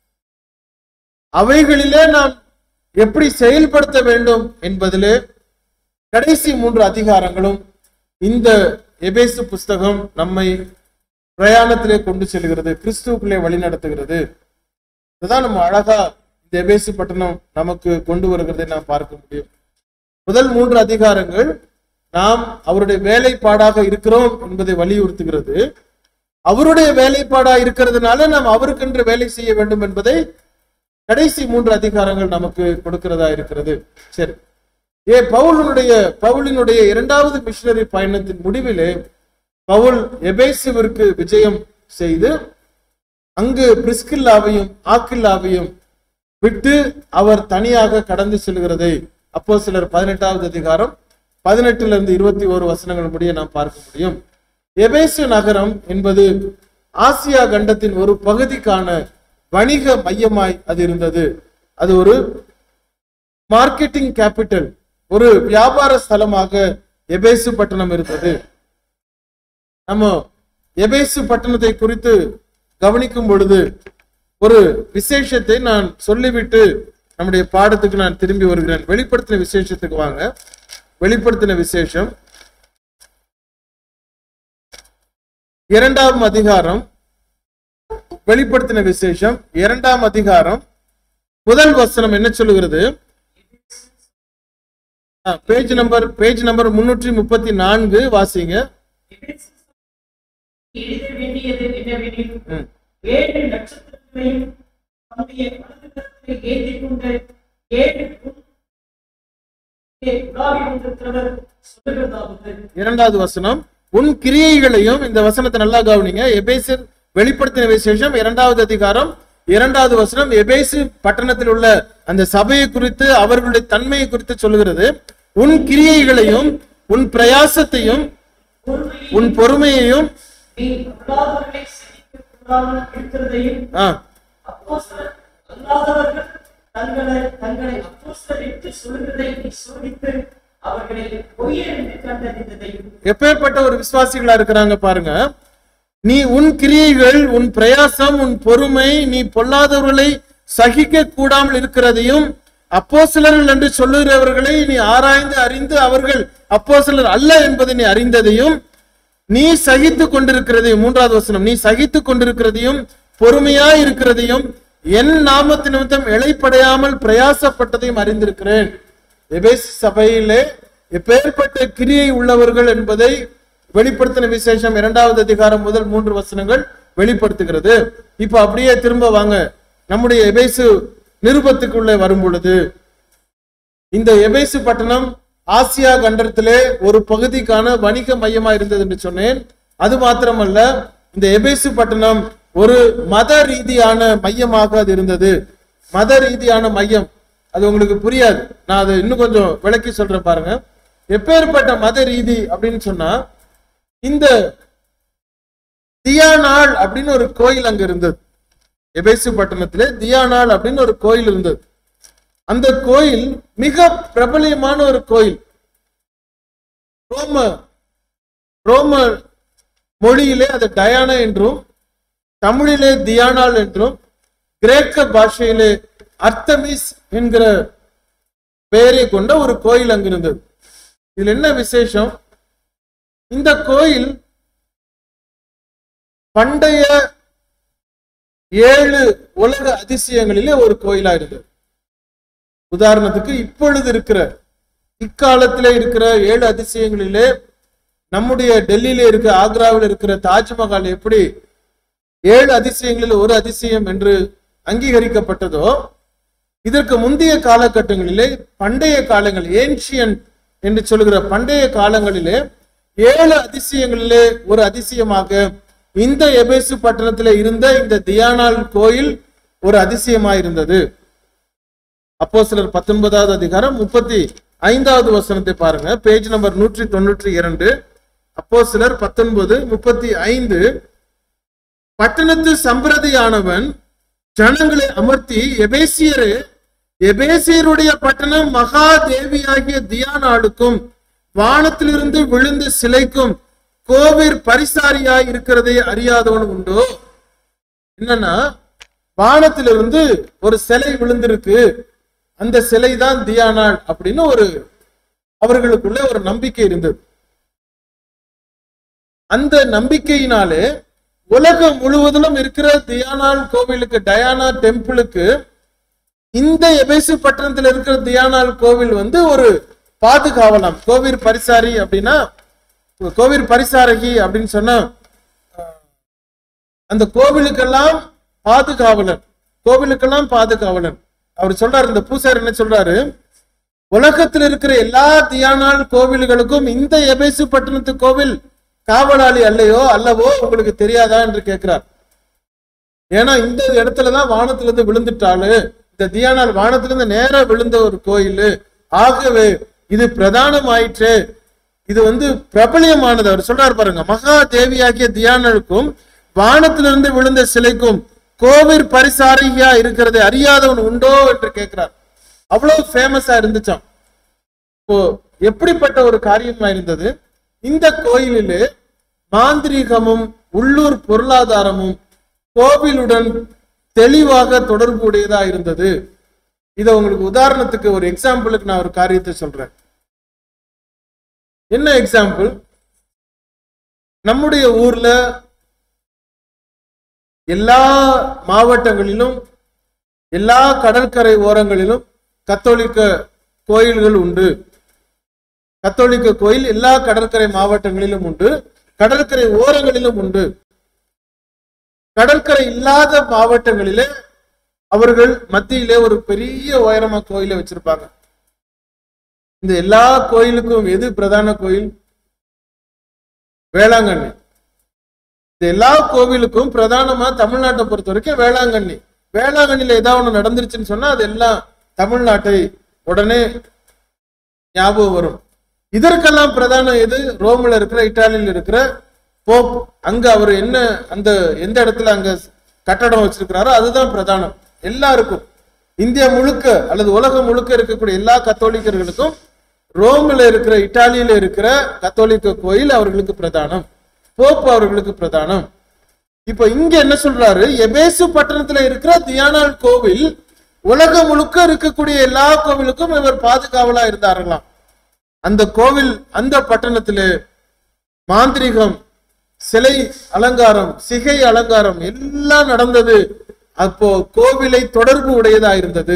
Speaker 2: அவைகளிலே நாம் எப்படி செயல்படுத்த வேண்டும் என்பதிலே கடைசி 3 அதிகாரங்களும் இந்த எபேசு புஸ்தகம் நம்மை பிரயாணத்திலே கொண்டு செல்கிறது, கிறிஸ்துவுக்குள்ளே வழி நடத்துகிறது. இதுதான் நம்ம அழகா இந்த எபேசு பட்டணம் நமக்கு கொண்டு வருகிறதை நாம் பார்க்க முடியும். முதல் 3 அதிகாரங்கள் நாம் அவருடைய வேலைப்பாடாக இருக்கிறோம் என்பதை வலியுறுத்துகிறது. அவருடைய வேலைப்பாடா இருக்கிறதுனால நாம் அவருக்கென்று வேலை செய்ய வேண்டும் என்பதை கடைசி 3 அதிகாரங்கள் நமக்கு கொடுக்கிறதா இருக்கிறது. சரி, பவுலினுடைய 2வது மிஷனரி பயணத்தின் முடிவிலே பவுல் எபேசுவிற்கு விஜயம் செய்து அங்கு பிரிஸ்கில்லாவையும் ஆக்கில்லாவையும் விட்டு அவர் தனியாக கடந்து செல்கிறதை அப்போஸ்தலர் 18வது அதிகாரம் 18 21 வசனங்கள் முடிய நாம் பார்க்க முடியும். எபேசு நகரம் என்பது ஆசியா கண்டத்தின் ஒரு பகுதிக்கான வணிக மையமாய் அது இருந்தது. அது ஒரு மார்க்கெட்டிங் கேபிட்டல், ஒரு வியாபார ஸ்தலமாக எபேசு பட்டணம் இருந்தது. நம்ம எபேசு பட்டணத்தை குறித்து கவனிக்கும் பொழுது ஒரு விசேஷத்தை நான் சொல்லிவிட்டு நம்முடைய பாடத்துக்கு நான் திரும்பி வருகிறேன். வெளிப்படுத்தின விசேஷத்துக்கு வாங்க. வெளிப்படுத்தின விசேஷம் 2ஆம் அதிகாரம். வெளிப்படுத்தின விசேஷம் 2ஆம் அதிகாரம் முதல் வசனம் என்ன சொல்லுகிறது? பேஜ் நம்பர் 334 வாசிங்க. இரண்டாவது வசனம், உன் கிரியைகளையும், இந்த வசனத்தை நல்லா கவனிங்க. எபேசியர் வெளிப்படுத்தின விசேஷம் 2ஆவது அதிகாரம் 2வது வசனம் எபேசு பட்டணத்தில் உள்ள அந்த சபையை குறித்து, அவர்களுடைய தன்மையை குறித்து சொல்லுகிறது. உன் கிரியைகளையும், உன் பிரயாசத்தையும், உன் பொறுமையையும், எப்பேற்பட்ட ஒரு விசுவாசிகளா இருக்கிறாங்க பாருங்க. நீ உன் கிரியைகள், உன் பிரயாசம், உன் பொறுமை, நீ பொல்லாதவர்களை சகிக்க கூடாமல் இருக்கிறதையும், அப்போஸ்தலர்கள் என்று சொல்லுகிறவர்களை நீ ஆராய்ந்து அறிந்து அவர்கள் அப்போஸ்தலர் அல்ல என்பதை நீ அறிந்ததையும், நீ சகித்து கொண்டிருக்கிறதையும், 3வது வசனம், நீ சகித்து கொண்டிருக்கிறதையும் பொறுமையாய் இருக்கிறதையும், என் நாமத்து நிமித்தம் இளைப்படையாமல் பிரயாசப்பட்டதையும் அறிந்திருக்கிறேன். எபேசு சபையிலே எப்பேற்பட்ட கிரியை உள்ளவர்கள் என்பதை வெளிப்படுத்தின விசேஷம் 2வது அதிகாரம் முதல் 3 வசனங்கள் வெளிப்படுத்துகிறது. இப்ப அப்படியே திரும்ப வாங்க நம்முடைய எபேசு நிருபத்துக்குள்ளே வரும் பொழுது, இந்த எபேசு பட்டணம் ஆசியா கண்டத்திலே ஒரு பகுதிக்கான வணிக மையமா இருந்தது என்று சொன்னேன். அது மாத்திரமல்ல, இந்த எபேசு பட்டணம் ஒரு மத ரீதியான மையமாக அது இருந்தது. மத ரீதியான மையம், அது உங்களுக்கு புரியாது, நான் அதை இன்னும் கொஞ்சம் விளக்கி சொல்றேன் பாருங்க. எப்பேற்பட்ட மத ரீதி அப்படின்னு சொன்னா, இந்த தியானாள் அப்படின்னு ஒரு கோயில் அங்க இருந்தது. எபேசு பட்டணத்திலே தியானாள் அப்படின்னு ஒரு கோயில் இருந்தது. அந்த கோயில் மிக பிரபலியமான ஒரு கோயில். ரோம மொழியிலே அது டயானா என்றும், தமிழிலே தியானாள் என்றும், கிரேக்க பாஷையிலே அர்த்தமிஸ் என்கிற பெயரை கொண்ட ஒரு கோயில் அங்கு இருந்தது. இதுல என்ன விசேஷம்? இந்த கோயில் பண்டைய 7 உலக அதிசயங்களிலே ஒரு கோயிலா இருந்தது. உதாரணத்துக்கு இப்பொழுது இருக்கிற, இக்காலத்திலே இருக்கிற 7 அதிசயங்களிலே நம்முடைய டெல்லியில இருக்க, ஆக்ராவில் இருக்கிற தாஜ்மஹால் எப்படி 7 அதிசயங்களில் ஒரு அதிசயம் என்று அங்கீகரிக்கப்பட்டதோ, இதற்கு முந்தைய காலகட்டங்களிலே, பண்டைய காலங்கள், ஏன்ஷியன் என்று சொல்லுகிற பண்டைய காலங்களிலே 7 அதிசயங்களிலே ஒரு அதிசயமாக இந்த எபேசு பட்டணத்திலே இருந்த இந்த தியானாள் கோயில் ஒரு அதிசயமாயிருந்தது. அப்போஸ்தலர் 19வது அதிகாரம் 35வது வசனத்தை பாருங்க. Page number 192. அப்போஸ்தலர் 19:35. பட்டணத்து சம்பிரதியானவன் ஜனங்களை அமர்த்தி, எபேசியருடைய பட்டணம் மகா தேவியாகிய தியானாளுக்கும் வானத்திலிருந்து விழுந்த சிலைக்கும் கோவிர் பரிசாரியாய் இருக்கிறதை அறியாதவன் உண்டோ? என்னன்னா, வானத்திலிருந்து ஒரு சிலை விழுந்திருக்கு, அந்த சிலை தான் தியானாள் அப்படின்னு ஒரு அவர்களுக்குள்ள ஒரு நம்பிக்கை இருந்தது. அந்த நம்பிக்கையினாலே உலகம் முழுவதிலும் இருக்கிற தியானாள் கோவிலுக்கு, டயானா டெம்பிளுக்கு, இந்த எபேசு பட்டணத்தில் இருக்கிற தியானாள் கோவில் ஒரு பாதுகாவலாம். கோவிர் பரிசாரி அப்படின்னா, கோவிர் பரிசாரகி அப்படின்னு சொன்னா அந்த கோவிலுக்கெல்லாம் பாதுகாவலன், கோவிலுக்கெல்லாம் பாதுகாவலன். அவர் சொல்றாரு, இந்த பூசாரி என்ன சொல்றாரு, உலகத்தில் இருக்கிற எல்லா தியானாள் கோவில்களுக்கும் இந்த எபேசு பட்டணத்து கோவில் காவலாளி அல்லவோ உங்களுக்கு தெரியாதா என்று கேட்கிறார். ஏன்னா இந்த இடத்துலதான் வானத்திலிருந்து விழுந்துட்டாளு, இந்த தியானாள் வானத்திலிருந்து நேரா விழுந்த ஒரு கோயில். ஆகவே இது பிரதானம் ஆயிற்று, இது பிரபலியமானது. அவர் சொல்றாரு பாருங்க, மகா தேவியாகிய தியானாளுக்கும் வானத்திலிருந்து விழுந்த சிலைக்கும் கோவிர் பரிசாரியா இருக்கிறதை அறியாதவன் உண்டோ என்று கேட்கிறார். அவ்வளவு ஃபேமஸா இருந்துச்சாம். இப்போ எப்படிப்பட்ட ஒரு காரியமா இருந்தது? இந்த கோயிலிலே மாந்திரீகமும் உள்ளூர் பொருளாதாரமும் கோவிலுடன் தெளிவாக தொடர்புடையதா இருந்தது. இதை உங்களுக்கு உதாரணத்துக்கு ஒரு எக்ஸாம்பிளுக்கு நான் ஒரு காரியத்தை சொல்றேன். என்ன எக்ஸாம்பிள்? நம்முடைய ஊர்ல எல்லா மாவட்டங்களிலும் எல்லா கடற்கரை ஓரங்களிலும் கத்தோலிக்க கோயில்கள் உண்டு. கத்தோலிக்க கோயில் எல்லா கடற்கரை மாவட்டங்களிலும் உண்டு, கடற்கரை ஓரங்களிலும் உண்டு. கடற்கரை இல்லாத மாவட்டங்களிலே அவர்கள் மத்தியிலே ஒரு பெரிய உயரமா கோயிலை வச்சிருப்பாங்க. இந்த எல்லா கோயிலுக்கும் எது பிரதான கோயில்? வேளாங்கண்ணி. இந்த எல்லா கோவிலுக்கும் பிரதானமா தமிழ்நாட்டை பொறுத்த வரைக்கும் வேளாங்கண்ணி. வேளாங்கண்ணில ஏதாவது ஒண்ணு நடந்துருச்சுன்னு சொன்னா அது எல்லாம் தமிழ்நாட்டை உடனே ஞாபகம் வரும். இதற்கெல்லாம் பிரதானம் எது? ரோம்ல இருக்கிற, இட்டாலியில் இருக்கிற போப். அங்க அவர் என்ன அந்த எந்த இடத்துல அங்க கட்டடம் வச்சிருக்கிறாரோ அதுதான் பிரதானம் எல்லாருக்கும். இந்தியா முழுக்க அல்லது உலகம் முழுக்க இருக்கக்கூடிய எல்லா கத்தோலிக்கர்களுக்கும் ரோம்ல இருக்கிற, இட்டாலியில இருக்கிற கத்தோலிக்க கோயில் அவர்களுக்கு பிரதானம், போப் அவர்களுக்கு பிரதானம். இப்ப இங்க என்ன சொல்றாரு? எபேசு பட்டணத்துல இருக்கிற தியானால் கோவில் உலகம் முழுக்க இருக்கக்கூடிய எல்லா கோவிலுக்கும் இவர் பாதுகாவலா இருந்தார்களாம். அந்த கோவில், அந்த பட்டணத்திலே மாந்திரிகம், சிலை அலங்காரம், சிகை அலங்காரம் எல்லாம் நடந்தது. அப்போ கோவிலை தொடர்பு உடையதா இருந்தது.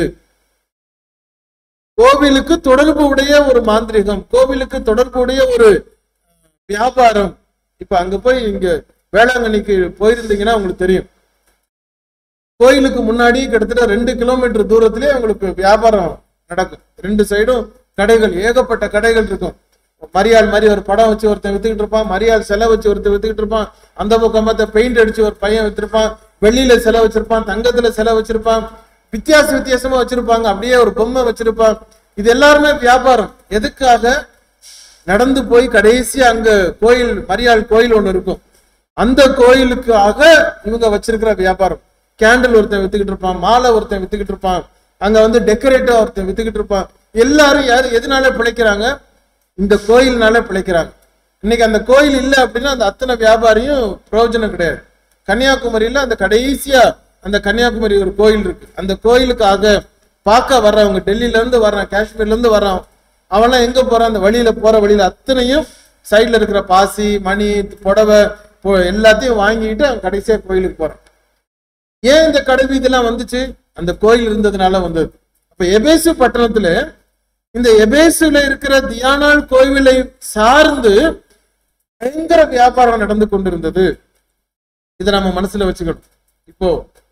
Speaker 2: கோவிலுக்கு தொடர்பு உடைய ஒரு மாந்திரிகம், கோவிலுக்கு தொடர்பு உடைய ஒரு வியாபாரம். இப்ப அங்க போய் இங்க வேளாங்கண்ணிக்கு போயிருந்தீங்கன்னா உங்களுக்கு தெரியும், கோயிலுக்கு முன்னாடி கிட்டத்தட்ட 2 கிலோமீட்டர் தூரத்திலே உங்களுக்கு வியாபாரம் நடக்கும். 2 சைடும் கடைகள், ஏகப்பட்ட கடைகள் இருக்கும். மரியாள் மாதிரி ஒரு படம் வச்சு ஒருத்தன் வித்துக்கிட்டு இருப்பான், மரியாள் சிலை வச்சு ஒருத்தன் வித்துக்கிட்டு இருப்பான், அந்த பக்கம் பெயிண்ட் அடிச்சு ஒரு பையன் வித்திருப்பான், வெள்ளியில சிலை வச்சிருப்பான், தங்கத்துல சிலை வச்சிருப்பான், வித்தியாசமா வச்சிருப்பாங்க, அப்படியே ஒரு பொம்மை வச்சிருப்பான். இது எல்லாருமே வியாபாரம். எதுக்காக? நடந்து போய் கடைசியா அங்க கோயில், மரியாள் கோயில் ஒண்ணு இருக்கும், அந்த கோயிலுக்காக இவங்க வச்சிருக்கிற வியாபாரம். கேண்டில் ஒருத்தன் வித்துக்கிட்டு இருப்பான், மாலை ஒருத்தன் வித்துக்கிட்டு இருப்பான், அங்க டெக்கரேட்டர் ஒருத்தன் வித்துக்கிட்டு இருப்பான். எல்லாரும் யாரு எதனால பிழைக்கிறாங்க? இந்த கோயில்னால பிழைக்கிறாங்க. இன்னைக்கு அந்த கோயில் இல்லை அப்படின்னா அந்த அத்தனை வியாபாரியும் பிரயோஜனம் கிடையாது. கன்னியாகுமரியில அந்த கடைசியா அந்த கன்னியாகுமரி ஒரு கோயில் இருக்கு. அந்த கோயிலுக்காக பார்க்க வர்றவங்க, டெல்லியில இருந்து வர்றான், காஷ்மீர்ல இருந்து வர்றான், அவன்லாம் எங்க போறான்? அந்த வழியில போற வழியில அத்தனையும் சைட்ல இருக்கிற பாசி, மணி, புடவை எல்லாத்தையும் வாங்கிட்டு அவன் கடைசியா கோயிலுக்கு போறான். ஏன் இந்த கடை வீதியெல்லாம் வந்துச்சு? அந்த கோயில் இருந்ததுனால வந்தது. அப்ப எபேசு பட்டணத்துல இந்த எபேசுல இருக்கிற தியானால் கோவிலை சார்ந்து பயங்கர வியாபாரம் நடந்து கொண்டிருந்தது. இதை நம்ம மனசுல வச்சுக்கணும். இப்போ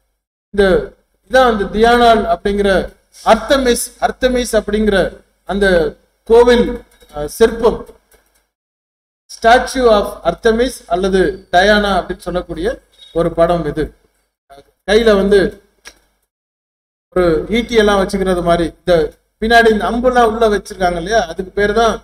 Speaker 2: இதான் அந்த தியானால் அப்படிங்கிற அர்த்தமிஸ் அப்படிங்கிற அந்த கோவில் சிற்பம், ஸ்டாச்சு ஆஃப் அர்த்தமிஸ் அல்லது டயானா அப்படின்னு சொல்லக்கூடிய ஒரு படம். இது கையில ஒரு ஈட்டி எல்லாம் வச்சுக்கிறது மாதிரி, இந்த பின்னாடி இந்த அம்புலாம் உள்ள வச்சிருக்காங்க இல்லையா, அதுக்கு பேர் தான்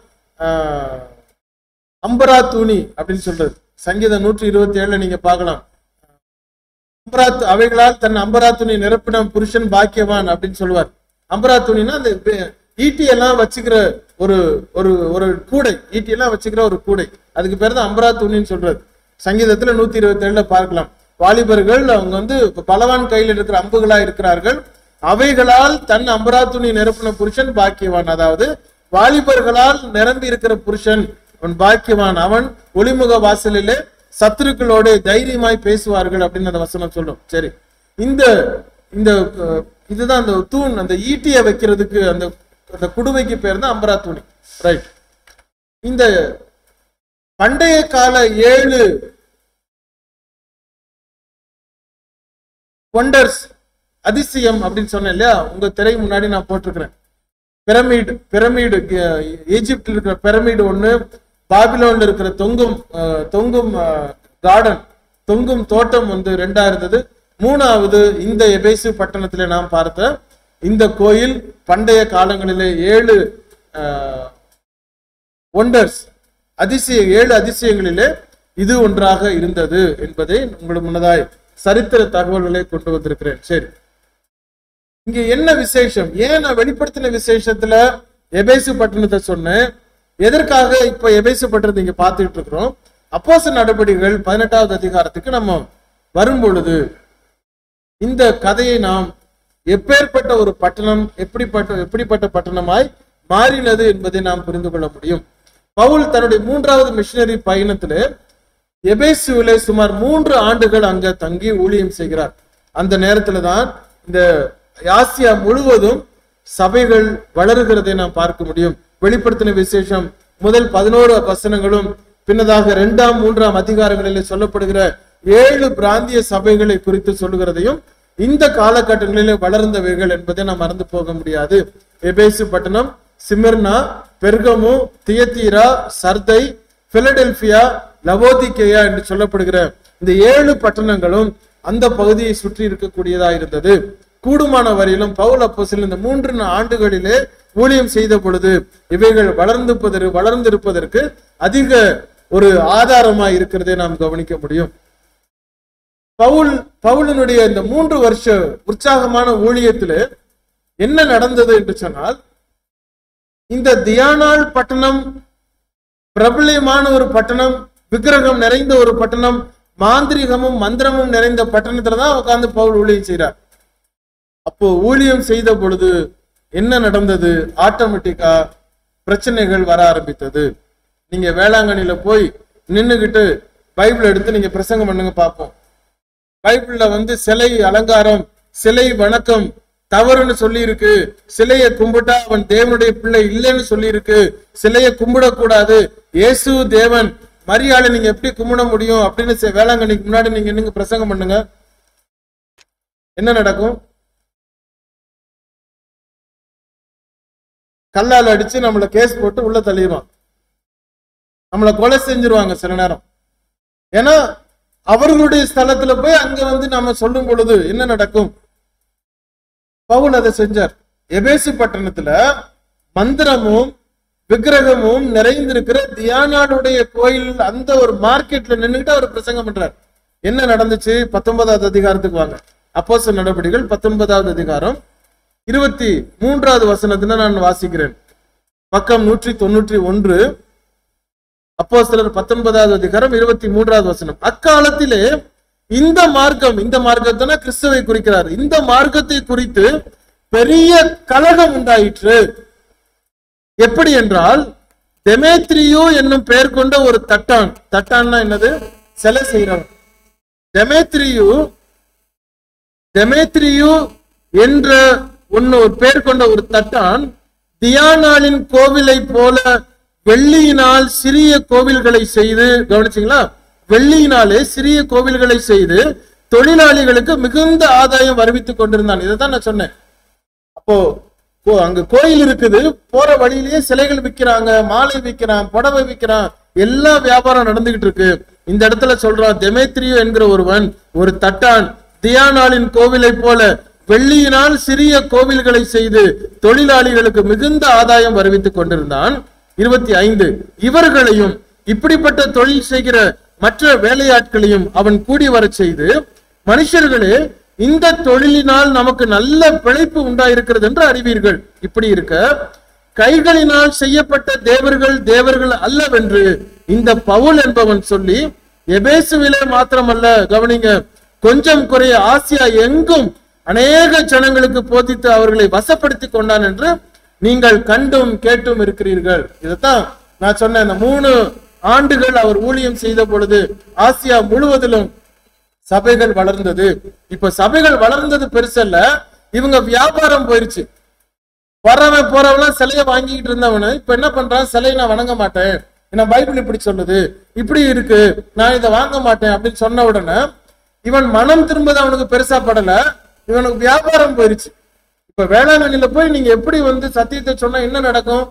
Speaker 2: அம்பரா தூணி அப்படின்னு சொல்றது. சங்கீதம் 127 நீங்க பார்க்கலாம். அவைகளால் தன் அம்பரா துணி நிரப்பின புருஷன் பாக்கியவான் அப்படின்னு சொல்லுவார். அம்பரா துணினா அந்த ஈட்டி எல்லாம் வச்சுக்கிற ஒரு ஒரு ஒரு கூடை, ஈட்டி எல்லாம் வச்சுக்கிற ஒரு கூடை, அதுக்கு பேர் தான் அம்பரா துணின்னு சொல்றது. சங்கீதத்துல 127 பார்க்கலாம். வாலிபர்கள் அவங்க பலவான் கையில் இருக்கிற அம்புகளா இருக்கிறார்கள், அவைகளால் தன் அம்பரா துணி நிரப்பின புருஷன் பாக்கியவான். அதாவது வாலிபர்களால் நிரம்பி இருக்கிற புருஷன் அவன் பாக்கியவான், அவன் ஒளிமுக வாசலிலே சத்துருக்களோட தைரியமாய் பேசுவார்கள் அப்படின்னு அந்த வசனம் சொல்லும். சரி, இந்த இதுதான் அந்த தூண், அந்த ஈட்டிய வைக்கிறதுக்கு அந்த குடுவைக்கு பேர் தான் அம்பரா தூணி. ரைட். இந்த பண்டைய கால 7 ஒண்டர்ஸ், அதிசயம் அப்படின்னு சொன்னேன் இல்லையா, உங்க திரை முன்னாடி நான் போட்டிருக்கிறேன். பிரமிடு ஈஜிப்டில் இருக்கிற பிரமிடு ஒண்ணு, பாபிலோன்ல இருக்கிற தொங்கும் கார்டன், தொங்கும் தோட்டம் 2 இருந்தது. 3வது இந்த எபேசு பட்டணத்திலே நாம் பார்த்த இந்த கோயில் பண்டைய காலங்களிலே 7 ஒண்டர்ஸ், 7 அதிசயங்களிலே இது ஒன்றாக இருந்தது என்பதை உங்களுக்கு முன்னதாய் சரித்திர தகவல்களை கொண்டு வந்திருக்கிறேன். சரி, இங்க என்ன விசேஷம்? ஏன் நான் வெளிப்படுத்தின விசேஷத்துல எபேசு பட்டணத்தை சொன்னேன்? எதற்காக இப்ப எபேசு பட்டணத்தை இங்க பார்த்துட்டு இருக்கிறோம்? அப்போஸ்தலர் நடபடிகள் 18வது அதிகாரத்துக்கு நம்ம வரும் பொழுது இந்த கதையை நாம் எப்பேற்பட்ட ஒரு பட்டணம், எப்படிப்பட்ட பட்டணமாய் மாறினது என்பதை நாம் புரிந்து கொள்ள முடியும். பவுல் தன்னுடைய 3வது மிஷனரி பயணத்திலே எபேசுவிலே சுமார் 3 ஆண்டுகள் அங்க தங்கி ஊழியம் செய்கிறார். அந்த நேரத்துல தான் இந்த ஆசியா முழுவதும் சபைகள் வளருகிறதை நாம் பார்க்க முடியும். வெளிப்படுத்தின விசேஷம் முதல் 11 வசனங்களும் பின்னதாக 2ஆம் 3ஆம் அதிகாரங்களில் சொல்லப்படுகிற 7 பிராந்திய சபைகளை குறித்து சொல்லுகிறதையும் இந்த காலகட்டங்களிலே வளர்ந்தவைகள் என்பதை நாம் மறந்து போக முடியாது. எபேசு பட்டணம், சிமிர்னா, பெர்கமு, தியத்தீரா, சர்தை, பிலடெல்பியா, லவோதிகேயா என்று சொல்லப்படுகிற இந்த 7 பட்டணங்களும் அந்த பகுதியை சுற்றி இருக்கக்கூடியதா இருந்தது. கூடுமான வரையிலும் பவுல் அப்போஸ்தலன் இந்த 3 ஆண்டுகளிலே ஊழியம் செய்த பொழுது இவைகள் வளர்ந்திருப்பதற்கு அதிக ஒரு ஆதாரமாய் இருக்கிறதை நாம் கவனிக்க முடியும். பவுலினுடைய இந்த 3 வருஷ உற்சாகமான ஊழியத்திலே என்ன நடந்தது என்று சொன்னால், இந்த தியானால் பட்டணம் பிரபலமான ஒரு பட்டணம், விக்கிரகம் நிறைந்த ஒரு பட்டணம், மாந்திரிகமும் மந்திரமும் நிறைந்த பட்டணத்துலதான் உட்கார்ந்து பவுல் ஊழியம் செய்கிறார். அப்போ ஊழியம் செய்த பொழுது என்ன நடந்தது? ஆட்டோமேட்டிக்கா பிரச்சனைகள் வர ஆரம்பித்தது. நீங்க வேளாங்கண்ணில போய் நின்னுகிட்டு பைபிள் எடுத்து நீங்க பிரசங்கம் பண்ணுங்க பார்ப்போம். பைபிள்ல சிலை அலங்காரம், சிலை வணக்கம் தவறுன்னு சொல்லி இருக்கு. சிலையை கும்பிட்டா அவன் தேவனுடைய பிள்ளை இல்லைன்னு சொல்லி இருக்கு. சிலையை கும்பிடக்கூடாது, இயேசு தேவன், மரியாதை நீங்க எப்படி கும்பிட முடியும் அப்படின்னு வேளாங்கண்ணிக்கு முன்னாடி நீங்க என்னங்க பிரசங்கம் பண்ணுங்க. என்ன நடக்கும்? கல்லால் அடிச்சு நம்மள கேஸ் போட்டு உள்ள தள்ளிடுவான், நம்மளை கொலை செஞ்சிருவாங்க சில நேரம். ஏன்னா அவர்களுடைய ஸ்தலத்துல போய் அங்க நாம சொல்லும் பொழுது என்ன நடக்கும்? பவுல் அதை செஞ்சார். எபேசு பட்டணத்துல மந்திரமும் விக்கிரகமும் நிறைந்திருக்கிற தியானாளுடைய கோயில் அந்த ஒரு மார்க்கெட்ல நின்றுகிட்டு அவர் பிரசங்கம் பண்றார். என்ன நடந்துச்சு? 19வது அதிகாரத்துக்கு வாங்க. அப்போஸ்தலர் நடபடிகள் 19வது அதிகாரம் 23வது வசனத்துல நான் வாசிக்கிறேன். பக்கம் 191. அப்போஸ்தலர் 19வது அதிகாரம் 23வது வசனம். அக்காலத்திலே இந்த மார்க்கத்தை கிறிஸ்துவை குறிக்கிறார். இந்த மார்க்கத்தை குறித்து பெரிய கலகம் உண்டாயிற்று. எப்படி என்றால், தெமேத்ரியு என்னும் பெயர் கொண்ட ஒரு தட்டான்னா என்னது? சிலை செய்கிறவன். தெமேத்ரியு என்ற ஒரு பெயர் கொண்ட ஒரு தட்டான் தியானாளின் கோவிலை போல வெள்ளியினால் சிறிய கோவில்களை செய்து, கவனிச்சிங்களா? வெள்ளியினாலே சிறிய கோவில்களை செய்து தொழிலாளிகளுக்கு மிகுந்த ஆதாயம் வருவித்துக் கொண்டிருந்தான். இதைதான் நான் சொன்னேன். அப்போ அங்க கோயில் இருக்குது, போற வழியிலேயே சிலைகள் விற்கிறாங்க, மாலை விற்கிறான், புடவை விற்கிறான், எல்லா வியாபாரம் நடந்துகிட்டு இருக்கு. இந்த இடத்துல சொல்றான், தெமேத்ரியு என்கிற ஒருவன், ஒரு தட்டான், தியானாளின் கோவிலை போல வெள்ளியினால் சிறிய கோவில்களை செய்து தொழிலாளிகளுக்கு மிகுந்த ஆதாயம் வருவித்துக் கொண்டிருந்தான். 25. இவர்களையும் இப்படிப்பட்ட தொழில் செய்கிற மற்ற வேலையாட்களையும் அவன் கூடி வர செய்து, மனுஷர்களே, இந்த தொழிலினால் நமக்கு நல்ல பிழைப்பு உண்டாயிருக்கிறது என்று அறிவீர்கள். இப்படி இருக்க கைகளினால் செய்யப்பட்ட தேவர்கள் அல்லவென்று இந்த பவுல் என்பவன் சொல்லி எபேசுவிலே மாத்திரமல்ல, கவனிங்க, கொஞ்சம் குறைய ஆசியா எங்கும் அநேக ஜனங்களுக்கு போதித்து அவர்களை வசப்படுத்தி கொண்டான் என்று நீங்கள் கண்டும் கேட்டும் இருக்கிறீர்கள். இதைத்தான் நான் சொன்னேன். இந்த 3 ஆண்டுகள் அவர் ஊழியம் செய்த பொழுது ஆசியா முழுவதிலும் சபைகள் வளர்ந்தது. இப்ப சபைகள் வளர்ந்தது பெருசல்ல, இவங்க வியாபாரம் போயிருச்சு. வரவன் போறவெல்லாம் சிலையை வாங்கிட்டு இருந்தவனு இப்ப என்ன பண்றான்? சிலையை நான் வணங்க மாட்டேன், ஏன்னா பைபிள் இப்படி சொல்லுது, இப்படி இருக்கு, நான் இதை வாங்க மாட்டேன் அப்படின்னு சொன்ன உடனே இவன் மனம் திரும்பது அவனுக்கு பெருசா படல, இவனுக்கு வியாபாரம் போயிருச்சு. இப்ப வேளாங்கண்ணில போய் நீங்க எப்படி சத்தியத்தை சொன்னா என்ன நடக்கும்?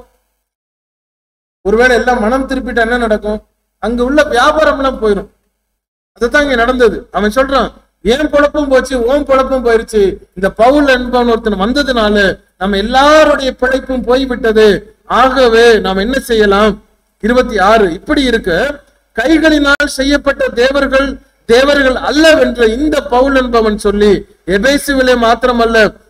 Speaker 2: ஒருவேளை எல்லாம் மனம் திருப்பிட்டா என்ன நடக்கும்? அங்க உள்ள வியாபாரம் எல்லாம் போயிடும். அதுதான் இங்க நடந்தது. அவன் சொல்றான், ஏன் பொழப்பும் போச்சு, ஓம் பொழப்பும் போயிருச்சு, இந்த பவுல் என்பவன் ஒருத்தன் வந்ததுனால நம்ம எல்லாருடைய பிழைப்பும் போய்விட்டது, ஆகவே நாம் என்ன செய்யலாம்? 26. இப்படி இருக்க கைகளினால் செய்யப்பட்ட தேவர்கள் அல்லவென்ற இந்த பவுல் என்பவன் சொல்லி எபேசுவிலே மாத்திரமல்ல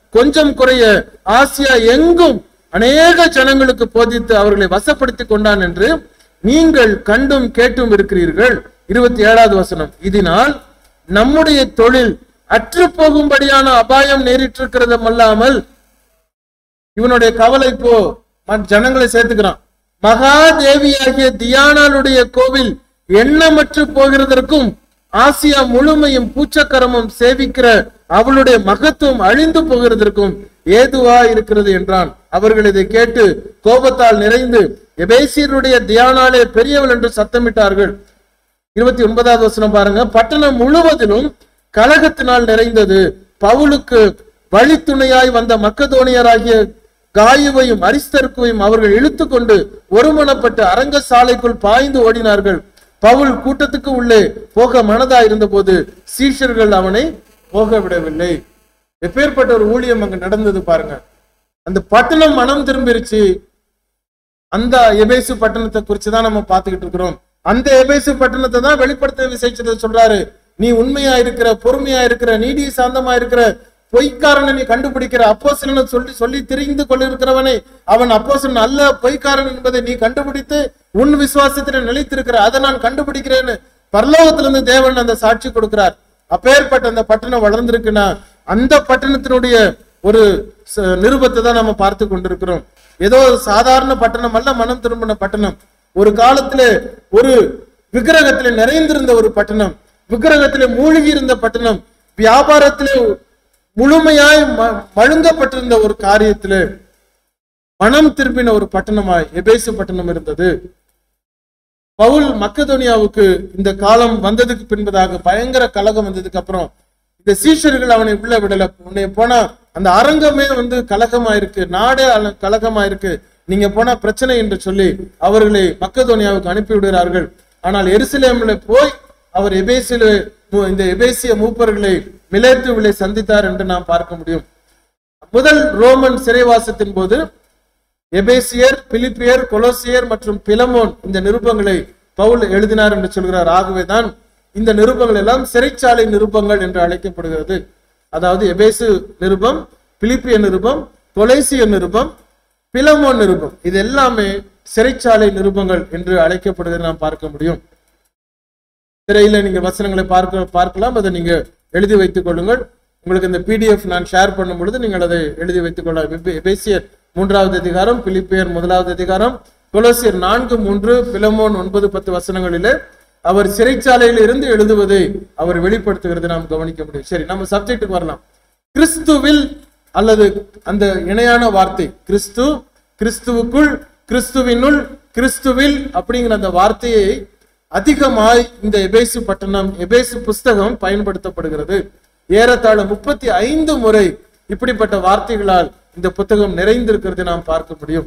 Speaker 2: கொஞ்சம் குறைய ஆசியா எங்கும் அநேக ஜனங்களுக்கு போதித்து அவர்களை வசப்படுத்தி கொண்டான் என்று நீங்கள் கண்டும் கேட்டும் இருக்கிறீர்கள். 27வது வசனம், இதனால் நம்முடைய தொழில் அற்று போகும்படியான அபாயம் நேரிட்டிருக்கிறதும் அல்லாமல், இவனுடைய கவலை இப்போ ஜனங்களை சேர்த்துக்கிறான், மகாதேவியாகிய தியானாளுடைய கோவில் எண்ணமற்று போகிறதற்கும் ஆசியா முழுமையும் பூச்சக்கரமும் சேவிக்கிற அவளுடைய மகத்துவம் அழிந்து போகிறதற்கும் ஏதுவா இருக்கிறது என்றான். அவர்கள் இதை கேட்டு கோபத்தால் நிறைந்து எபேசியருடைய தியானாலே பெரியவள் என்று சத்தமிட்டார்கள். 29வது வசனம் பாருங்க, பட்டணம் முழுவதிலும் கலகத்தினால் நிறைந்தது. பவுலுக்கு வழித்துணையாய் வந்த மக்கதோனியராகிய காயுவையும் அரிஸ்தர்க்குவையும் அவர்கள் இழுத்து கொண்டு ஒருமனப்பட்டு அரங்க சாலைக்குள் பாய்ந்து ஓடினார்கள். பவுல் கூட்டத்துக்கு உள்ளே போக மனதா இருந்த போது சீஷர்கள் அவனை போக விடவில்லை. எப்பேற்பட்ட ஒரு ஊழியம் அங்க நடந்தது பாருங்க. அந்த பட்டணம் மனம் திரும்பிருச்சு. அந்த எபேசு பட்டணத்தை குறிச்சுதான் நம்ம பார்த்துக்கிட்டு இருக்கிறோம். அந்த எபேசு பட்டணத்தை தான் வெளிப்படுத்த விசேஷத்தை சொல்றாரு. நீ உண்மையா இருக்கிற, பொறுமையா இருக்கிற, நீடி சாந்தமா இருக்கிற, பொய்க்காரனை நீ கண்டுபிடிக்கிற, அப்போஸ்தலனை சொல்லி தெரிந்து கொண்டிருக்கிறவனை அவன் அப்போஸ்தலன் அல்ல, பொய்க்காரன் என்பதை நீ கண்டுபிடித்து உன் விசுவாசத்தில் நிலைத்திருக்கிற, அதை நான் கண்டுபிடிக்கிறேன்னு பரலோகத்திலிருந்து தேவன் அந்த சாட்சி கொடுக்கிறார். அப்பேற்பட்ட அந்த பட்டணம் வளர்ந்திருக்குன்னா அந்த பட்டணத்தினுடைய ஒரு நிருபத்தை தான் நம்ம பார்த்து கொண்டிருக்கிறோம். ஏதோ சாதாரண பட்டணம் அல்ல, மனம் திரும்பின பட்டணம். ஒரு காலத்துல ஒரு விக்கிரகத்திலே நிறைந்திருந்த ஒரு பட்டணம், விக்கிரகத்திலே மூழ்கி இருந்த பட்டணம், வியாபாரத்திலே முழுமையாய் மழுங்கப்பட்டிருந்த ஒரு காரியத்திலே மனம் திரும்பின ஒரு பட்டணமாய் எபேசு பட்டணம் இருந்தது. பவுல் மக்கதோனியாவுக்கு இந்த காலம் வந்ததுக்கு பின்பதாக பயங்கர கலகம் வந்ததுக்கு அப்புறம் இந்த சீஷர்கள் அவனை உள்ள விடல. உன்னை போனா அந்த அரங்கமே கலகமா இருக்கு, நாடே கலகமா இருக்கு, நீங்க போனா பிரச்சனை என்று சொல்லி அவர்களை மக்கதோனியாவுக்கு அனுப்பி விடுகிறார்கள். ஆனால் எருசலேம்ல போய் அவர் இந்த எபேசிய மூப்பர்களை மிலேத்துவிலே சந்தித்தார் என்று நாம் பார்க்க முடியும். முதல் ரோமன் சிறைவாசத்தின் போது எபேசியர், பிலிப்பியர், கொலோசியர் மற்றும் பிலமோன் இந்த நிருபங்களை பவுல் எழுதினார் என்று சொல்கிறார். ஆகவேதான் இந்த நிருபங்கள் எல்லாம் சிறைச்சாலை நிருபங்கள் என்று அழைக்கப்படுகிறது. அதாவது எபேசு நிருபம், பிலிப்பிய நிருபம், கொலோசிய நிருபம், பிலமோன் நிருபம், இது எல்லாமே சிறைச்சாலை நிருபங்கள் என்று அழைக்கப்படுகிறது நாம் பார்க்க முடியும். திரையில நீங்க வசனங்களை பார்க்கலாம், அதை நீங்க எழுதி வைத்துக் கொள்ளுங்கள். உங்களுக்கு இந்த PDF நான் ஷேர் பண்ணும் பொழுது நீங்கள் அதை எழுதி வைத்துக் கொள்ளலாம். எபேசியர் 3வது அதிகாரம், பிலிப்பியர் 1வது அதிகாரம், கொலோசியர் 4:3, பிலமோன் 9-10 வசனங்களிலே அவர் சிறைச்சாலையில் இருந்து எழுதுவதை அவர் வெளிப்படுத்துகிறது நாம் கவனிக்க முடியும். சரி, நம்ம சப்ஜெக்டுக்கு வரலாம். கிறிஸ்துவில் அல்லது அந்த இணையான வார்த்தை கிறிஸ்து, கிறிஸ்துவுக்குள், கிறிஸ்துவினுள், கிறிஸ்துவில் அப்படிங்கிற அந்த வார்த்தையை அதிகமாய் இந்த எபேசு பட்டணம், எபேசு புஸ்தகம் பயன்படுத்தப்படுகிறது. ஏறத்தாழ 35 முறை இப்படிப்பட்ட வார்த்தைகளால் இந்த புத்தகம் நிறைந்திருக்கிறது நாம் பார்க்க முடியும்.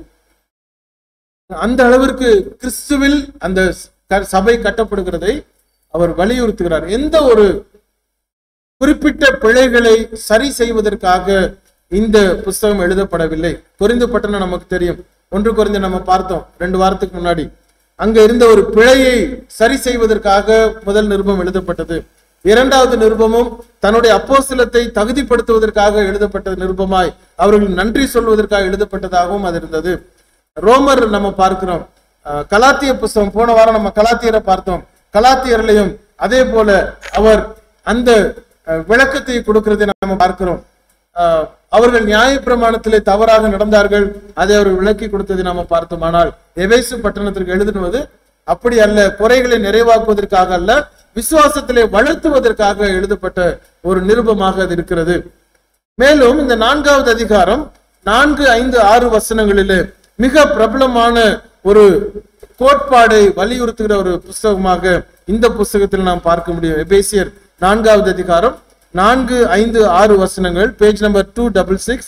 Speaker 2: அந்த அளவிற்கு கிறிஸ்துவில் அந்த சபை கட்டப்படுகிறதை அவர் வலியுறுத்துகிறார். எந்த ஒரு குறிப்பிட்ட பிழைகளை சரி செய்வதற்காக இந்த புஸ்தகம் எழுதப்படவில்லை. கொரிந்து பட்டணம் நமக்கு தெரியும். 1 கொரிந்து நம்ம பார்த்தோம் 2 வாரத்துக்கு முன்னாடி. அங்க இருந்த ஒரு பிழையை சரி செய்வதற்காக முதல் நிருபம் எழுதப்பட்டது. 2வது நிருபமும் தன்னுடைய அப்போஸ்தலத்தை தகுதிப்படுத்துவதற்காக எழுதப்பட்ட நிருபமாய் அவர்கள் நன்றி சொல்வதற்காக எழுதப்பட்டதாகவும் அது இருந்தது. ரோமர் நம்ம பார்க்கிறோம். கலாத்திய புஸ்தகம், போன வாரம் நம்ம கலாத்தியரை பார்த்தோம். கலாத்தியர்லையும் அதே போல அவர் அந்த விளக்கத்தை கொடுக்கிறதை நம்ம பார்க்கிறோம். அவர்கள் நியாயப்பிரமாணத்திலே தவறாக நடந்தார்கள், அதை அவர் விளக்கி கொடுத்ததை நாம பார்த்தோம். ஆனால் எபேசு பட்டணத்திற்கு எழுதுவது அப்படி அல்ல, குறைகளை நிறைவாக்குவதற்காக அல்ல, விசுவாசத்திலே வளர்த்துவதற்காக எழுதப்பட்ட ஒரு நிருபமாக அது இருக்கிறது. மேலும் இந்த 4வது அதிகாரம் 4, 5, 6 வசனங்களிலே மிக பிரபலமான ஒரு கோட்பாடை வலியுறுத்துகிற ஒரு புஸ்தகமாக இந்த புஸ்தகத்தில் நாம் பார்க்க முடியும். எபேசியர் 4வது அதிகாரம் 4, 5, 6 வசனங்கள், பேஜ் நம்பர் 266,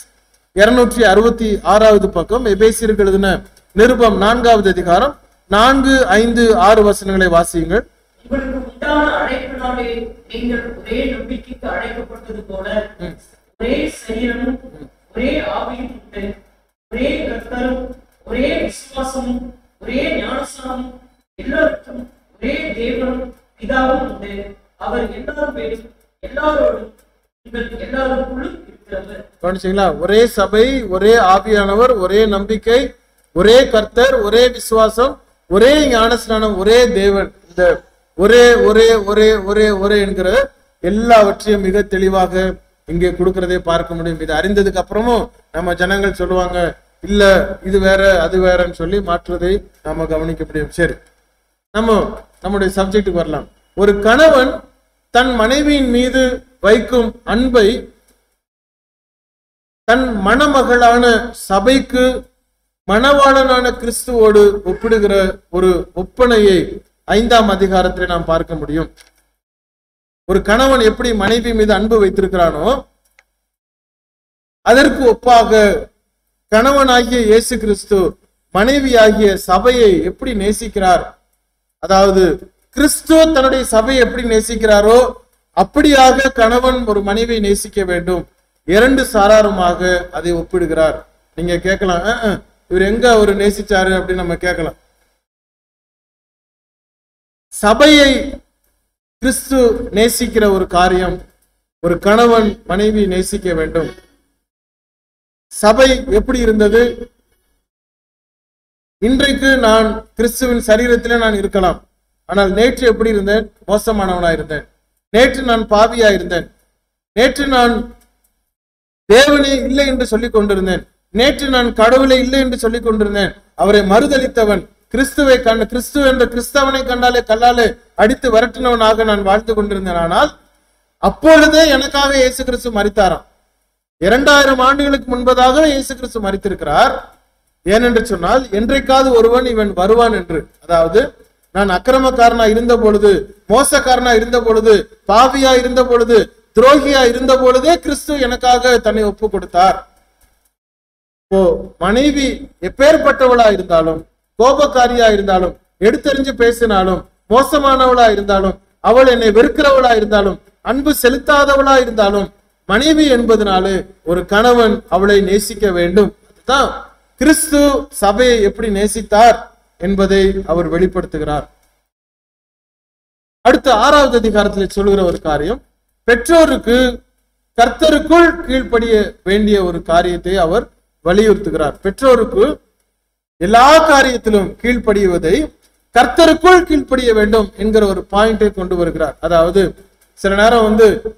Speaker 2: 266வது பக்கம். எபேசியருக்கு எழுதின நிருபம் 4வது அதிகாரம் 4, 5, 6 வசனங்களை வாசியுங்கள்.
Speaker 3: உங்களுக்கு உண்டான அழைப்பினாலே நீங்கள் ஒரே நம்பிக்கைக்கு அழைக்கப்பட்டது போல ஒரே சரீரமும் ஒரே ஆவியும் உண்டு, ஒரே கர்த்தரும் ஒரே விசுவாசமும் ஒரே ஞானஸ்நானமும் எல்லாருக்கும் ஒரே தேவனும் பிதாவும் உண்டு. அவர் எல்லாரும் பேரும் எல்லாரோடும் உங்கள் எல்லாருக்குள்ளும் இருக்கிறார். இருக்கிறவர்.
Speaker 2: கவனிச்சீங்களா? ஒரே சபை, ஒரே ஆவியானவர், ஒரே நம்பிக்கை, ஒரே கர்த்தர், ஒரே விசுவாசம், ஒரே ஞானஸ்நானம், ஒரே தேவன். இந்த ஒரே ஒரே ஒரே ஒரே ஒரே என்கிற எல்லாவற்றையும் மிக தெளிவாக இங்கே கொடுக்கிறதே பார்க்க முடியும். இது அறிந்ததுக்கு அப்புறமும் நம்ம ஜனங்கள் சொல்லுவாங்க, இல்ல இது வேற அது வேறன்னு சொல்லி மாற்றுவதை நாம கவனிக்க முடியும். சரி, நம்முடைய சப்ஜெக்டுக்கு வரலாம். ஒரு கணவன் தன் மனைவியின் மீது வைக்கும் அன்பை தன் மணமகளான சபைக்கு மணவாளனான கிறிஸ்துவோடு ஒப்பிடுகிற ஒரு ஒப்பனையை 5ஆம் அதிகாரத்தில் நாம் பார்க்க முடியும். ஒரு கணவன் எப்படி மனைவி மீது அன்பு வைத்திருக்கிறானோ அதற்கு ஒப்பாக கணவனாகிய இயேசு கிறிஸ்து மனைவியாகிய சபையை எப்படி நேசிக்கிறார், அதாவது கிறிஸ்து தன்னுடைய சபையை எப்படி நேசிக்கிறாரோ அப்படியாக கணவன் ஒரு மனைவியை நேசிக்க வேண்டும். 2 சாராருமாக அதை ஒப்பிடுகிறார். நீங்க கேட்கலாம், இவர் எங்க அவர் நேசிச்சாரு அப்படின்னு நம்ம கேட்கலாம். சபையை கிறிஸ்து நேசிக்கிற ஒரு காரியம், ஒரு கணவன் மனைவி நேசிக்க வேண்டும். சபை எப்படி இருந்தது? இன்றைக்கு நான் கிறிஸ்துவின் சரீரத்திலே நான் இருக்கலாம், ஆனால் நேற்று எப்படி இருந்தேன்? மோசமானவனா இருந்தேன். நேற்று நான் பாவியா இருந்தேன். நேற்று நான் தேவனே இல்லை என்று சொல்லிக் கொண்டிருந்தேன். நேற்று நான் கடவுளை இல்லை என்று சொல்லிக் கொண்டிருந்தேன். அவரை மறுதலித்தவன், கிறிஸ்துவை கிறிஸ்து என்ற கிறிஸ்தவனை கண்டாலே கல்லாலே அடித்து விரட்டினவனாக நான் வாழ்ந்து கொண்டிருந்தேன். ஆனால் அப்பொழுதே எனக்காக இயேசு கிறிஸ்து மரித்தாராம். 2000 ஆண்டுகளுக்கு முன்பதாக இயேசு கிறிஸ்து மரித்திருக்கிறார். ஏனென்று சொன்னால், என்றைக்காவது ஒருவன் இவன் வருவான் என்று, அதாவது நான் அக்கிரமக்காரனா இருந்த பொழுது, மோசக்காரனா இருந்த பொழுது, பாவியா இருந்த பொழுது, துரோகியா இருந்த பொழுதே கிறிஸ்து எனக்காக தன்னை ஒப்பு கொடுத்தார். இப்போ மனைவி எப்பேற்பட்டவளா இருந்தாலும், கோபக்காரியா இருந்தாலும், எடுத்தறிஞ்சு பேசினாலும், மோசமானவளா இருந்தாலும், அவள் என்னை வெறுக்கிறவளா இருந்தாலும், அன்பு செலுத்தாதவளா இருந்தாலும், மனைவி என்பதனாலே ஒரு கணவன் அவளை நேசிக்க வேண்டும். அதுதான் கிறிஸ்து சபையை எப்படி நேசித்தார் என்பதை அவர் வெளிப்படுத்துகிறார். அடுத்த 6வது அதிகாரத்தில் சொல்லுகிற ஒரு காரியம், பெற்றோருக்கு கர்த்தருக்குள் கீழ்ப்படிய வேண்டிய ஒரு காரியத்தை அவர் வலியுறுத்துகிறார். பெற்றோருக்கு எல்லா காரியத்திலும் கீழ்ப்படிவதை கர்த்தருக்குள் கீழ்ப்படிய வேண்டும் என்கிற ஒரு பாயிண்டை கொண்டு வருகிறார். அதாவது சில நேரம்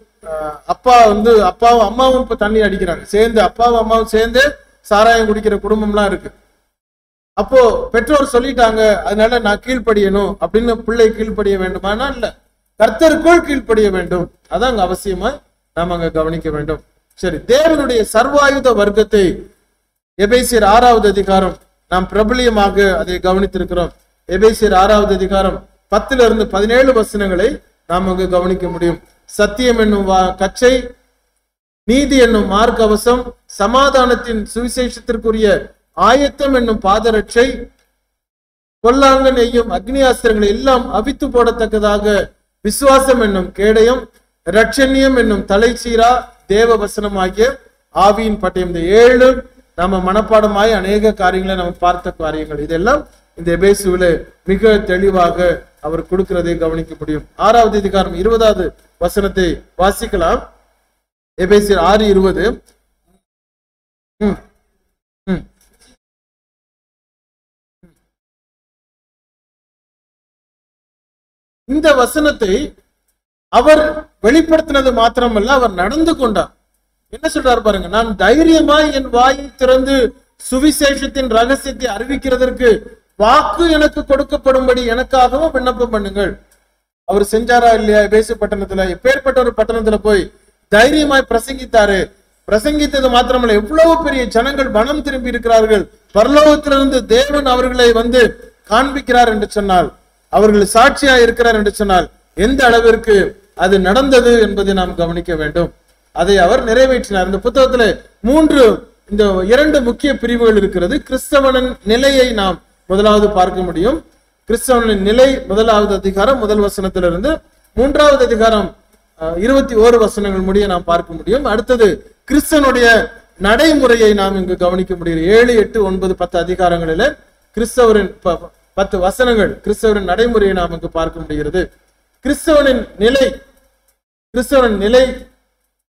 Speaker 2: அப்பாவும் அம்மாவும் இப்ப தண்ணி அடிக்கிறாங்க, சேர்ந்து அப்பாவும் அம்மாவும் சேர்ந்து சாராயம் குடிக்கிற குடும்பம்லாம் இருக்கு. அப்போ பெற்றோர் சொல்லிட்டாங்க, அதனால நான் கீழ்ப்படியணும் அப்படின்னு பிள்ளை கீழ்ப்படிய வேண்டுமானா? இல்ல, கர்த்தருக்குள் கீழ்ப்படிய வேண்டும். அதான் அங்க அவசியமா நாம் அங்க கவனிக்க வேண்டும். சரி, தேவனுடைய சர்வாயுத வர்க்கத்தை எபேசியர் 6வது அதிகாரம் நாம் பிரபலியமாக அதை கவனித்திருக்கிறோம். எபேசியர் 6வது அதிகாரம் 10 17 வசனங்களை நாம் அங்கு கவனிக்க முடியும். சத்தியம் என்னும் கச்சை, நீதி என்னும் மார்க்கவசம், சமாதானத்தின் சுவிசேஷத்திற்குரிய ஆயத்தம் என்னும் பாதரட்சை, பொல்லாங்க நெய்யும் அக்னியாஸ்திரங்களை எல்லாம் அவித்து போடத்தக்கதாக விசுவாசம் என்னும் கேடயம், இரட்சண்யம் என்னும் தலைச்சீரா, தேவ வசனமாகிய ஆவியின் பட்டயம். இந்த 7 நாம மனப்பாடமாய் அநேக காரியங்களை நம்ம பார்த்த காரியங்கள். இதெல்லாம் இந்த எபேசுவில மிக தெளிவாக அவர் கொடுக்கிறதை கவனிக்க முடியும். 6வது அதிகாரம் 20வது வசனத்தை வாசிக்கலாம். எபேசியர் 6:20. இந்த வசனத்தை அவர் வெளிப்படுத்தினது மாத்திரமல்ல, அவர் நடந்து கொண்டார். என்ன சொல்றாரு பாருங்க, நான் தைரியமாய் என் வாயை திறந்து சுவிசேஷத்தின் ரகசியத்தை அறிவிக்கிறதற்கு வாக்கு எனக்கு கொடுக்கப்படும்படி எனக்காகவும் விண்ணப்பம் பண்ணுங்கள். அவர் செஞ்சாரா இல்லையா? எபேசு பட்டணத்துல, எப்பேற்பட்ட ஒரு பட்டணத்துல போய் தைரியமாய் பிரசங்கித்தாரு. பிரசங்கித்தது மாத்திரமல்ல, எவ்வளவு பெரிய ஜனங்கள் மனம் திரும்பி இருக்கிறார்கள். பரலோகத்திலிருந்து தேவன் அவர்களை காண்பிக்கிறார் என்று சொன்னால், அவர்கள் சாட்சியா இருக்கிறார் என்று சொன்னால், எந்த அளவிற்கு அது நடந்தது என்பதை நாம் கவனிக்க வேண்டும். அதை அவர் நிறைவேற்றினார். இந்த புத்தகத்துல இந்த 2 முக்கிய பிரிவுகள் இருக்கிறது. கிறிஸ்தவனின் நிலையை நாம் முதலாவது பார்க்க முடியும். கிறிஸ்தவனின் நிலை 1வது அதிகாரம் 1 வசனத்திலிருந்து 3வது அதிகாரம் 21 வசனங்கள் முடிய நாம் பார்க்க முடியும். அடுத்தது கிறிஸ்தவனுடைய நடைமுறையை நாம் இங்கு கவனிக்க முடியும். 7, 8, 9, 10 அதிகாரங்களில கிறிஸ்தவரின் 10 வசனங்கள், கிறிஸ்தவரின் நடைமுறையை நாம் இங்கு பார்க்க முடிகிறது. கிறிஸ்தவனின் நிலை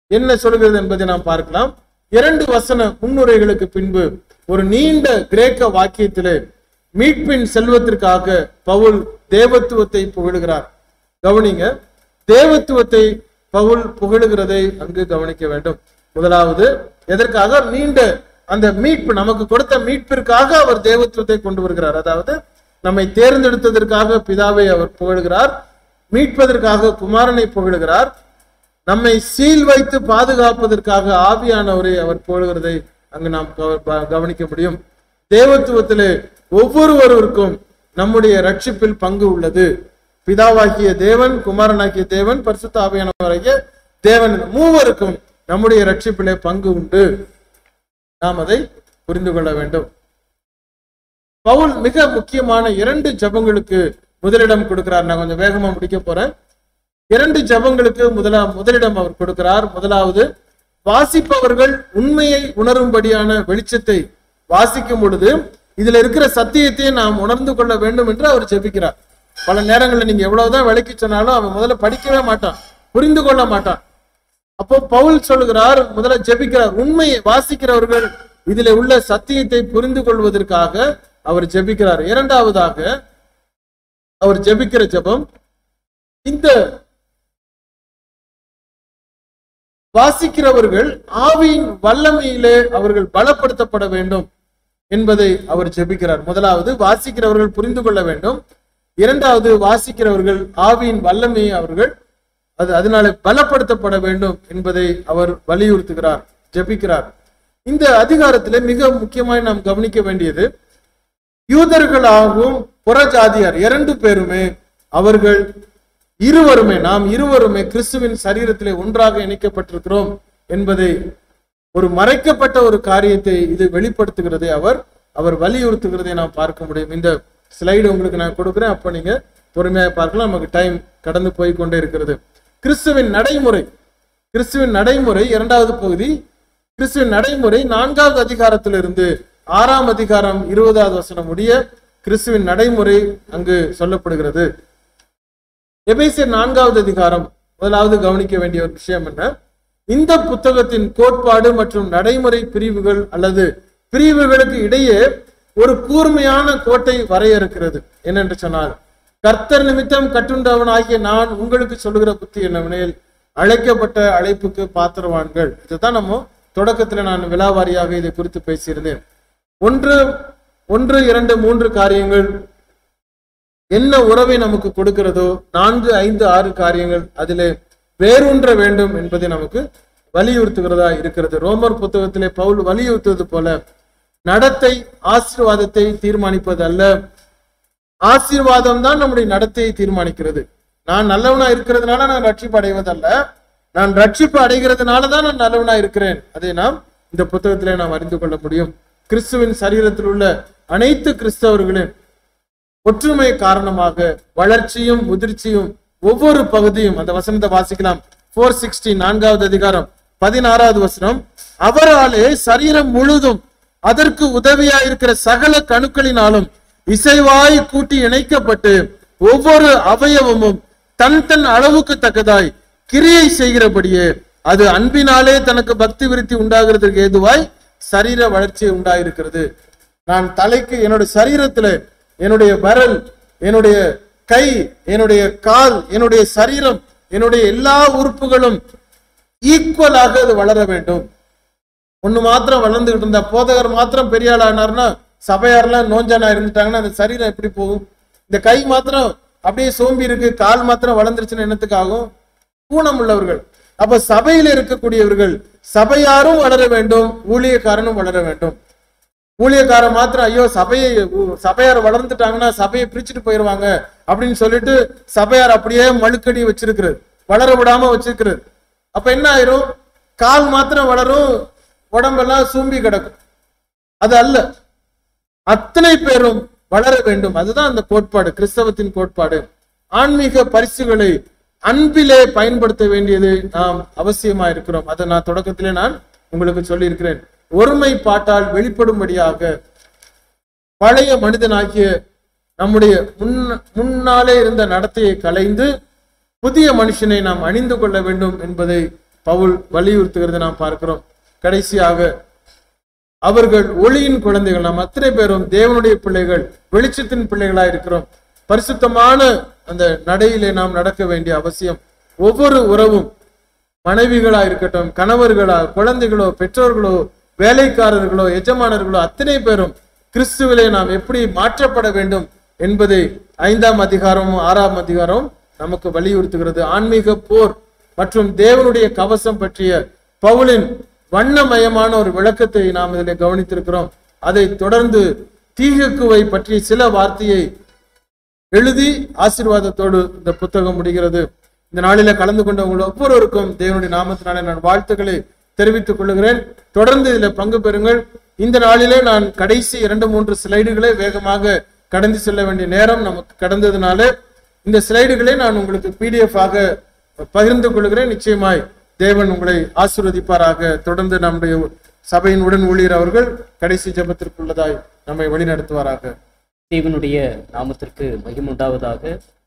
Speaker 2: என்ன சொல்கிறது என்பதை நாம் பார்க்கலாம். 2 வசன முன்னுரைகளுக்கு பின்பு ஒரு நீண்ட கிரேக்க வாக்கியத்திலே மீட்பின் செல்வத்திற்காக பவுல் தேவத்துவத்தை புகழுகிறார். கவனிங்க, தேவத்துவத்தை பவுல் புகழுகிறதை அங்கு கவனிக்க வேண்டும். முதலாவது, எதற்காக? நீண்ட அந்த மீட்பு, நமக்கு கொடுத்த மீட்பிற்காக அவர் தேவத்துவத்தை கொண்டு வருகிறார். அதாவது நம்மை தேர்ந்தெடுத்ததற்காக பிதாவை அவர் புகழுகிறார், மீட்பதற்காக குமாரனை புகழுகிறார், நம்மை சீல் வைத்து பாதுகாப்பதற்காக ஆவியானவரை அவர் புகழுகிறதை அங்கு நாம் கவனிக்க முடியும். தேவத்துவத்திலே ஒவ்வொருவருக்கும் நம்முடைய ரட்சிப்பில் பங்கு உள்ளது. பிதாவாகிய தேவன், குமாரனாகிய தேவன், பரிசுத்த ஆவியானவராகிய தேவன், மூவருக்கும் நம்முடைய ரட்சிப்பிலே பங்கு உண்டு. நாம் அதை புரிந்து கொள்ள வேண்டும். பவுல் மிக முக்கியமான 2 ஜெபங்களுக்கு முதலிடம் கொடுக்கிறார். நான் கொஞ்சம் வேகமா முடிக்க போறேன். 2 ஜெபங்களுக்கு முதலிடம் அவர் கொடுக்கிறார். முதலாவது, வாசிப்பவர்கள் உண்மையை உணரும்படியான வெளிச்சத்தை வாசிக்கும் பொழுது இதுல இருக்கிற சத்தியத்தை நாம் உணர்ந்து கொள்ள வேண்டும் என்று அவர் ஜெபிக்கிறார். பல நேரங்களில் நீங்க எவ்வளவுதான் விளக்கி சொன்னாலும் அவன் முதல்ல படிக்கவே மாட்டான், புரிந்து கொள்ள மாட்டான். அப்போ பவுல் சொல்லுகிறார், முதல்ல ஜெபிக்கிறார். உண்மையை வாசிக்கிறவர்கள் இதில் உள்ள சத்தியத்தை புரிந்து கொள்வதற்காக அவர் ஜெபிக்கிறார். இரண்டாவதாக அவர் ஜெபிக்கிற ஜெபம், இந்த வாசிக்கிறவர்கள் ஆவியின் வல்லமையிலே அவர்கள் பலப்படுத்தப்பட வேண்டும் என்பதை அவர் ஜெபிக்கிறார். முதலாவது, வாசிக்கிறவர்கள் புரிந்து கொள்ள வேண்டும். இரண்டாவது, வாசிக்கிறவர்கள் ஆவியின் வல்லமையை அவர்கள் அதனால பலப்படுத்தப்பட வேண்டும் என்பதை அவர் வலியுறுத்துகிறார், ஜெபிக்கிறார். இந்த அதிகாரத்திலே மிக முக்கியமாக நாம் கவனிக்க வேண்டியது, யூதர்களாகவும் புறஜாதியார் 2 பேருமே அவர்கள் இருவருமே, நாம் இருவருமே கிறிஸ்துவின் சரீரத்திலே ஒன்றாக இணைக்கப்பட்டிருக்கிறோம் என்பதை, ஒரு மறைக்கப்பட்ட ஒரு காரியத்தை இது வெளிப்படுத்துகிறதை அவர் வலியுறுத்துகிறதை நாம் பார்க்க முடியும். இந்த ஸ்லைடு உங்களுக்கு நான் கொடுக்கிறேன், அப்ப நீங்க பொறுமையாக பார்க்கலாம். நமக்கு டைம் கடந்து போய் கொண்டே இருக்கிறது. கிறிஸ்துவின் நடைமுறை 2வது பகுதி. கிறிஸ்துவின் நடைமுறை 4வது அதிகாரத்திலிருந்து 6ஆம் அதிகாரம் 20வது வசனம் முடிய கிறிஸ்துவின் நடைமுறை அங்கு சொல்லப்படுகிறது. எபேசியர் 4வது அதிகாரம் முதலாவது கவனிக்க வேண்டிய ஒரு விஷயம் என்ன, இந்த புத்தகத்தின் கோட்பாடு மற்றும் நடைமுறை பிரிவுகள் அல்லது பிரிவுகளுக்கு இடையே ஒரு கூர்மையான கோட்டை வரையறுக்கிறது. என்னென்று சொன்னால், கர்த்தர் நிமித்தம் கட்டுண்டவன் ஆகிய நான் உங்களுக்கு சொல்லுகிற புத்தி என்னவெனில், அழைக்கப்பட்ட அழைப்புக்கு பாத்திரவான்கள். இதுதான் நம்ம தொடக்கத்துல நான் விலாவாரியாக இதை குறித்து பேசியிருந்தேன். 1, 2, 3 காரியங்கள் என்ன உறவை நமக்கு கொடுக்கிறதோ 4, 5, 6 காரியங்கள் அதிலே வேரூன்ற வேண்டும் என்பதை நமக்கு வலியுறுத்துகிறதா இருக்கிறது. ரோமர் புத்தகத்திலே பவுல் வலியுறுத்துவது போல, நடத்தை ஆசீர்வாதத்தை தீர்மானிப்பது அல்ல, ஆசீர்வாதம் தான் நம்முடைய நடத்தையை தீர்மானிக்கிறது. நான் நல்லவனா இருக்கிறதுனால நான் ரட்சிப்பு அடைவதல்ல, நான் ரட்சிப்பு அடைகிறதுனாலதான் நான் நல்லவனா இருக்கிறேன். அதை நாம் இந்த புத்தகத்திலே நாம் அறிந்து கொள்ள முடியும். கிறிஸ்துவின் சரீரத்தில் உள்ள அனைத்து கிறிஸ்தவர்களின் ஒற்றுமை காரணமாக வளர்ச்சியும் முதிர்ச்சியும் ஒவ்வொரு பகுதியும், அந்த வசனத்தை வாசிக்கலாம். 4:16 4வது அதிகாரம் 16வது வசனம், அவராலே சரீரம் முழுதும் அதற்கு உதவியா இருக்கிற சகல கணுக்களினாலும் இசைவாய் கூட்டி இணைக்கப்பட்டு ஒவ்வொரு அவயவமும் தன் தன் அளவுக்கு தக்கதாய் கிரியை செய்கிறபடியே அது அன்பினாலே தனக்கு பக்தி விருத்தி உண்டாகிறதுக்கு ஏதுவாய் சரீர வளர்ச்சி உண்டாயிருக்கிறது. நான் தலைக்கு, என்னுடைய சரீரத்துல என்னுடைய விரல், என்னுடைய கை, என்னுடைய கால், என்னுடைய சரீரம், என்னுடைய எல்லா உறுப்புகளும் ஈக்குவலாக அது வளர வேண்டும். ஒண்ணு மாத்திரம் வளர்ந்துகிட்டு இருந்தா, போதகர் மாத்திரம் பெரிய ஆள் ஆனார்னா, சபையாரெல்லாம் நோஞ்சானா இருந்துட்டாங்கன்னா அந்த சரீரம் எப்படி போகும்? இந்த கை மாத்திரம் அப்படியே சோம்பி இருக்கு, கால் மாத்திரம் வளர்ந்துருச்சுன்னு என்னத்துக்கு ஆகும்? ஊனம் உள்ளவர்கள். அப்ப சபையில இருக்கக்கூடியவர்கள், சபையாரும் வளர வேண்டும், ஊழியக்காரனும் வளர வேண்டும். ஊழியக்காரன் மாத்திரம் ஐயோ சபையார் வளர்ந்துட்டாங்கன்னா சபையை பிரிச்சுட்டு போயிடுவாங்க அப்படின்னு சொல்லிட்டு சபையார் அப்படியே மழுக்கடி வச்சிருக்கிறது, வளர விடாம வச்சிருக்கிறது. அப்ப என்ன ஆயிரும்? கால் மாத்திரம் வளரும், உடம்பெல்லாம் சூம்பி கிடக்கும். அது அல்ல, அத்தனை பேரும் வளர வேண்டும். அதுதான் அந்த கோட்பாடு, கிறிஸ்தவத்தின் கோட்பாடு. ஆன்மீக பரிசுகளை அன்பிலே பயன்படுத்த வேண்டியது நாம் அவசியமா இருக்கிறோம். அதை நான் தொடக்கத்திலே நான் உங்களுக்கு சொல்லி இருக்கிறேன். ஒருமைப்பாட்டால் வெளிப்படும்படியாக பழைய மனிதனாகிய நம்முடைய முன்னாலே இருந்த நடத்தையை களைந்து புதிய மனுஷனை நாம் அணிந்து கொள்ள வேண்டும் என்பதை பவுல் வலியுறுத்துகிறது நாம் பார்க்கிறோம். கடைசியாக அவர்கள் ஒளியின் குழந்தைகள், நாம் அத்தனை பேரும் தேவனுடைய பிள்ளைகள், வெளிச்சத்தின் பிள்ளைகளாய் இருக்கிறோம். பரிசுத்தமான அந்த நடையிலே நாம் நடக்க வேண்டிய அவசியம். ஒவ்வொரு உறவும், மனைவிகளா இருக்கட்டும், கணவர்களா, குழந்தைகளோ, பெற்றோர்களோ, வேலைக்காரர்களோ, எஜமானர்களோ, அத்தனை பேரும் கிறிஸ்துவிலே நாம் எப்படி மாற்றப்பட வேண்டும் என்பதை 5ஆம் அதிகாரமும் 6ஆம் அதிகாரம் நமக்கு வலியுறுத்துகிறது. ஆன்மீக போர் மற்றும் தேவனுடைய கவசம் பற்றிய பவுலின் வண்ணமயமான ஒரு விளக்கத்தை நாம் இதில் கவனித்திருக்கிறோம். அதை தொடர்ந்து தீகுக்குவை பற்றி சில வார்த்தையை எழுதி ஆசீர்வாதத்தோடு இந்த புத்தகம் முடிகிறது. இந்த நாளில கலந்து கொண்ட உங்கள் ஒவ்வொருவருக்கும் தேவனுடைய நாமத்தினாலே நான் வாழ்த்துக்களை தெரிவித்துக் கொள்கிறேன். தொடர்ந்து இதில் பங்கு பெறுங்கள். இந்த நாளிலே நான் கடைசி 2-3 ஸ்லைடுகளை வேகமாக கடந்து செல்ல வேண்டிய நேரம் நமக்கு கடந்ததுனால இந்த ஸ்லைடுகளை நான் உங்களுக்கு PDF ஆக பகிர்ந்து கொள்கிறேன். நிச்சயமாய் தேவன் உங்களை ஆசீர்வதிப்பாராக. தொடர்ந்து நம்முடைய சபையின் உடன் ஊழியர் அவர்கள் கடைசி ஜெபத்திற்குள்ளதாய் நம்மை வழிநடத்துவாராக.
Speaker 4: தேவனுடைய நாமத்திற்கு மகிமை உண்டாவதாக.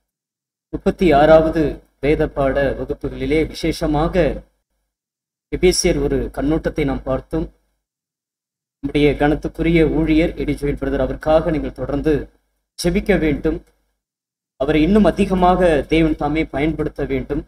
Speaker 4: 36வது வேத பாட வகுப்புகளிலே விசேஷமாக எபேசியர் ஒரு கண்ணோட்டத்தை நாம் பார்த்தோம். நம்முடைய கனத்துக்குரிய ஊழியர் எடி ஜோயல் பிரதர், அவருக்காக நீங்கள் தொடர்ந்து ஜெபிக்க வேண்டும். அவரை இன்னும் அதிகமாக தேவன் தாமே பயன்படுத்த வேண்டும்.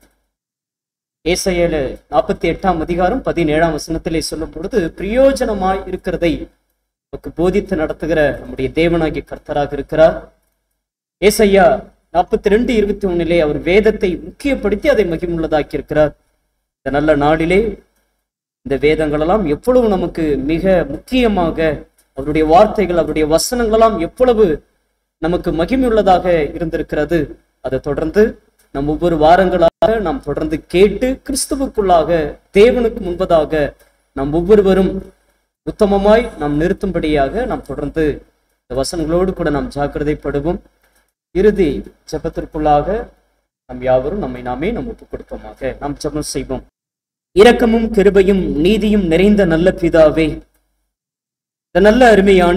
Speaker 4: ஏசாயால 48ஆம் அதிகாரம் 17ஆம் வசனத்திலே சொல்லும் பொழுது, பிரயோஜனமாய் இருக்கிறதை நமக்கு போதித்து நடத்துகிற நம்முடைய தேவனாகிய கர்த்தராக இருக்கிறார். ஏசாயா 42:21 அவர் வேதத்தை முக்கியப்படுத்தி அதை மகிமுள்ளதாக்கி இருக்கிறார். இந்த நல்ல நாளிலே இந்த வேதங்கள் எல்லாம் எவ்வளவு நமக்கு மிக முக்கியமாக, அவருடைய வார்த்தைகள், அவருடைய வசனங்களெல்லாம் எவ்வளவு நமக்கு மகிமையுள்ளதாக இருந்திருக்கிறது. அதை தொடர்ந்து நம் ஒவ்வொரு வாரங்களாக நாம் தொடர்ந்து கேட்டு கிறிஸ்துவுக்குள்ளாக தேவனுக்கு முன்பதாக நாம் ஒவ்வொருவரும் உத்தமமாய் நாம் நிறுத்தும்படியாக நாம் தொடர்ந்து இந்த வசனங்களோடு கூட நாம் ஜாக்கிரதைப்படுவோம். இறுதி ஜெபத்திற்குள்ளாக நாம் யாவரும் நம்மை நாமே நாம் ஒப்புக் கொடுப்போமாக. நாம் ஜெபம் செய்வோம். இரக்கமும் கிருபையும் நீதியும் நிறைந்த நல்ல பிதாவே, இந்த நல்ல அருமையான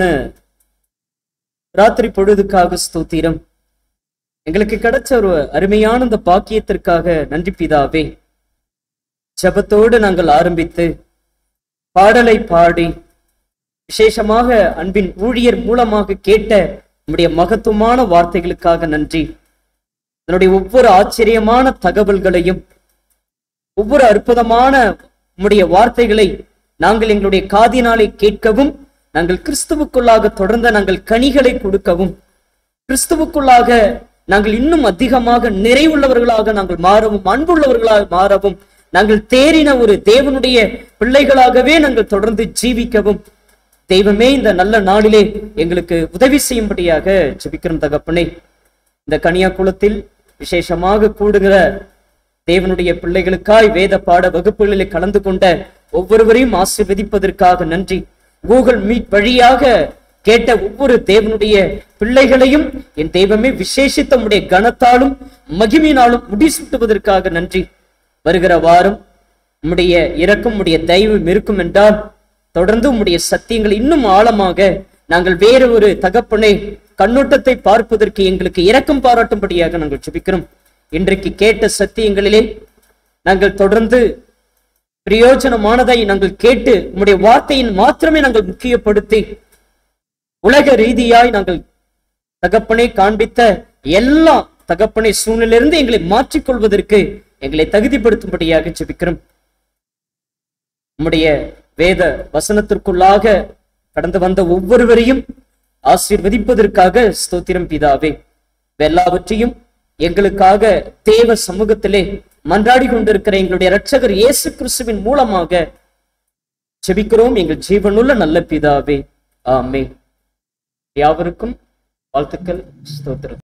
Speaker 4: ராத்திரி பொழுதுக்காக ஸ்தோத்திரம். எங்களுக்கு கிடைச்ச ஒரு அருமையான இந்த பாக்கியத்திற்காக நன்றி பிதாவே. ஜெபத்தோடு நாங்கள் ஆரம்பித்து பாடலை பாடி விசேஷமாக அன்பின் ஊழியர் மூலமாக கேட்ட நம்முடைய மகத்துவமான வார்த்தைகளுக்காக நன்றி. அதனுடைய ஒவ்வொரு ஆச்சரியமான தகவல்களையும், ஒவ்வொரு அற்புதமான நம்முடைய வார்த்தைகளை நாங்கள் எங்களுடைய காதினாலே கேட்கவும், நாங்கள் கிறிஸ்துவுக்குள்ளாக தொடர்ந்த நாங்கள் கனிகளை கொடுக்கவும், கிறிஸ்துவுக்குள்ளாக நாங்கள் இன்னும் அதிகமாக நிறைவுள்ளவர்களாக நாங்கள் மாறவும், அன்புள்ளவர்களாக மாறவும், நாங்கள் தேறின ஒரு தேவனுடைய பிள்ளைகளாகவே நாங்கள் தொடர்ந்து ஜீவிக்கவும் தெய்வமே இந்த நல்ல நாளிலே எங்களுக்கு உதவி செய்யும்படியாக ஜெபிக்கிறோம் தகப்பனே. இந்த கன்னியாகுளத்தில் விசேஷமாக கூடுகிற தேவனுடைய பிள்ளைகளுக்காய் வேத பாட வகுப்புகளில் கலந்து கொண்ட ஒவ்வொருவரையும் ஆசீர்வதிப்பதற்காக நன்றி. கூகுள் மீட் வழியாக கேட்ட ஒவ்வொரு தேவனுடைய பிள்ளைகளையும் என் தெய்வமே விசேஷித்த உம்முடைய கனத்தாலும் மகிமையினாலும் முடிசூட்டுவதற்காக நன்றி. வருகிற வாரம் உம்முடைய இரக்கம், உம்முடைய தயவும் இருக்கும் என்றால் தொடர்ந்து உம்முடைய சத்தியங்களை இன்னும் ஆழமாக நாங்கள் வேறு ஒரு தகப்பனை கண்ணோட்டத்தை பார்ப்பதற்கு எங்களுக்கு இரக்கம் பாராட்டும்படியாக நாங்கள் ஜெபிக்கிறோம். இன்றைக்கு கேட்ட சத்தியங்களிலே நாங்கள் தொடர்ந்து பிரயோஜனமானதை நாங்கள் கேட்டு உம்முடைய வார்த்தையின் மாத்திரமே நாங்கள் முக்கியப்படுத்தி உலக ரீதியாய் நாங்கள் தகப்பனை காண்பித்த எல்லா தகப்பனை சூழ்நிலையிலிருந்து எங்களை மாற்றிக்கொள்வதற்கு எங்களை தகுதிப்படுத்தும்படியாக ஜெபிக்கிறோம். உம்முடைய வேத வசனத்திற்குள்ளாக கடந்து வந்த ஒவ்வொருவரையும் ஆசீர்வதிப்பதற்காக ஸ்தோத்திரம் பிதாவே. எல்லாவற்றையும் எங்களுக்காக தேவ சமூகத்திலே மன்றாடி கொண்டிருக்கிற எங்களுடைய இரட்சகர் இயேசு கிறிஸ்துவின் மூலமாக ஜெபிக்கிறோம் எங்கள் ஜீவனுள்ள நல்ல பிதாவே. ஆமென். யாவருக்கும் வாழ்த்துக்கள், ஸ்தோத்திரம்.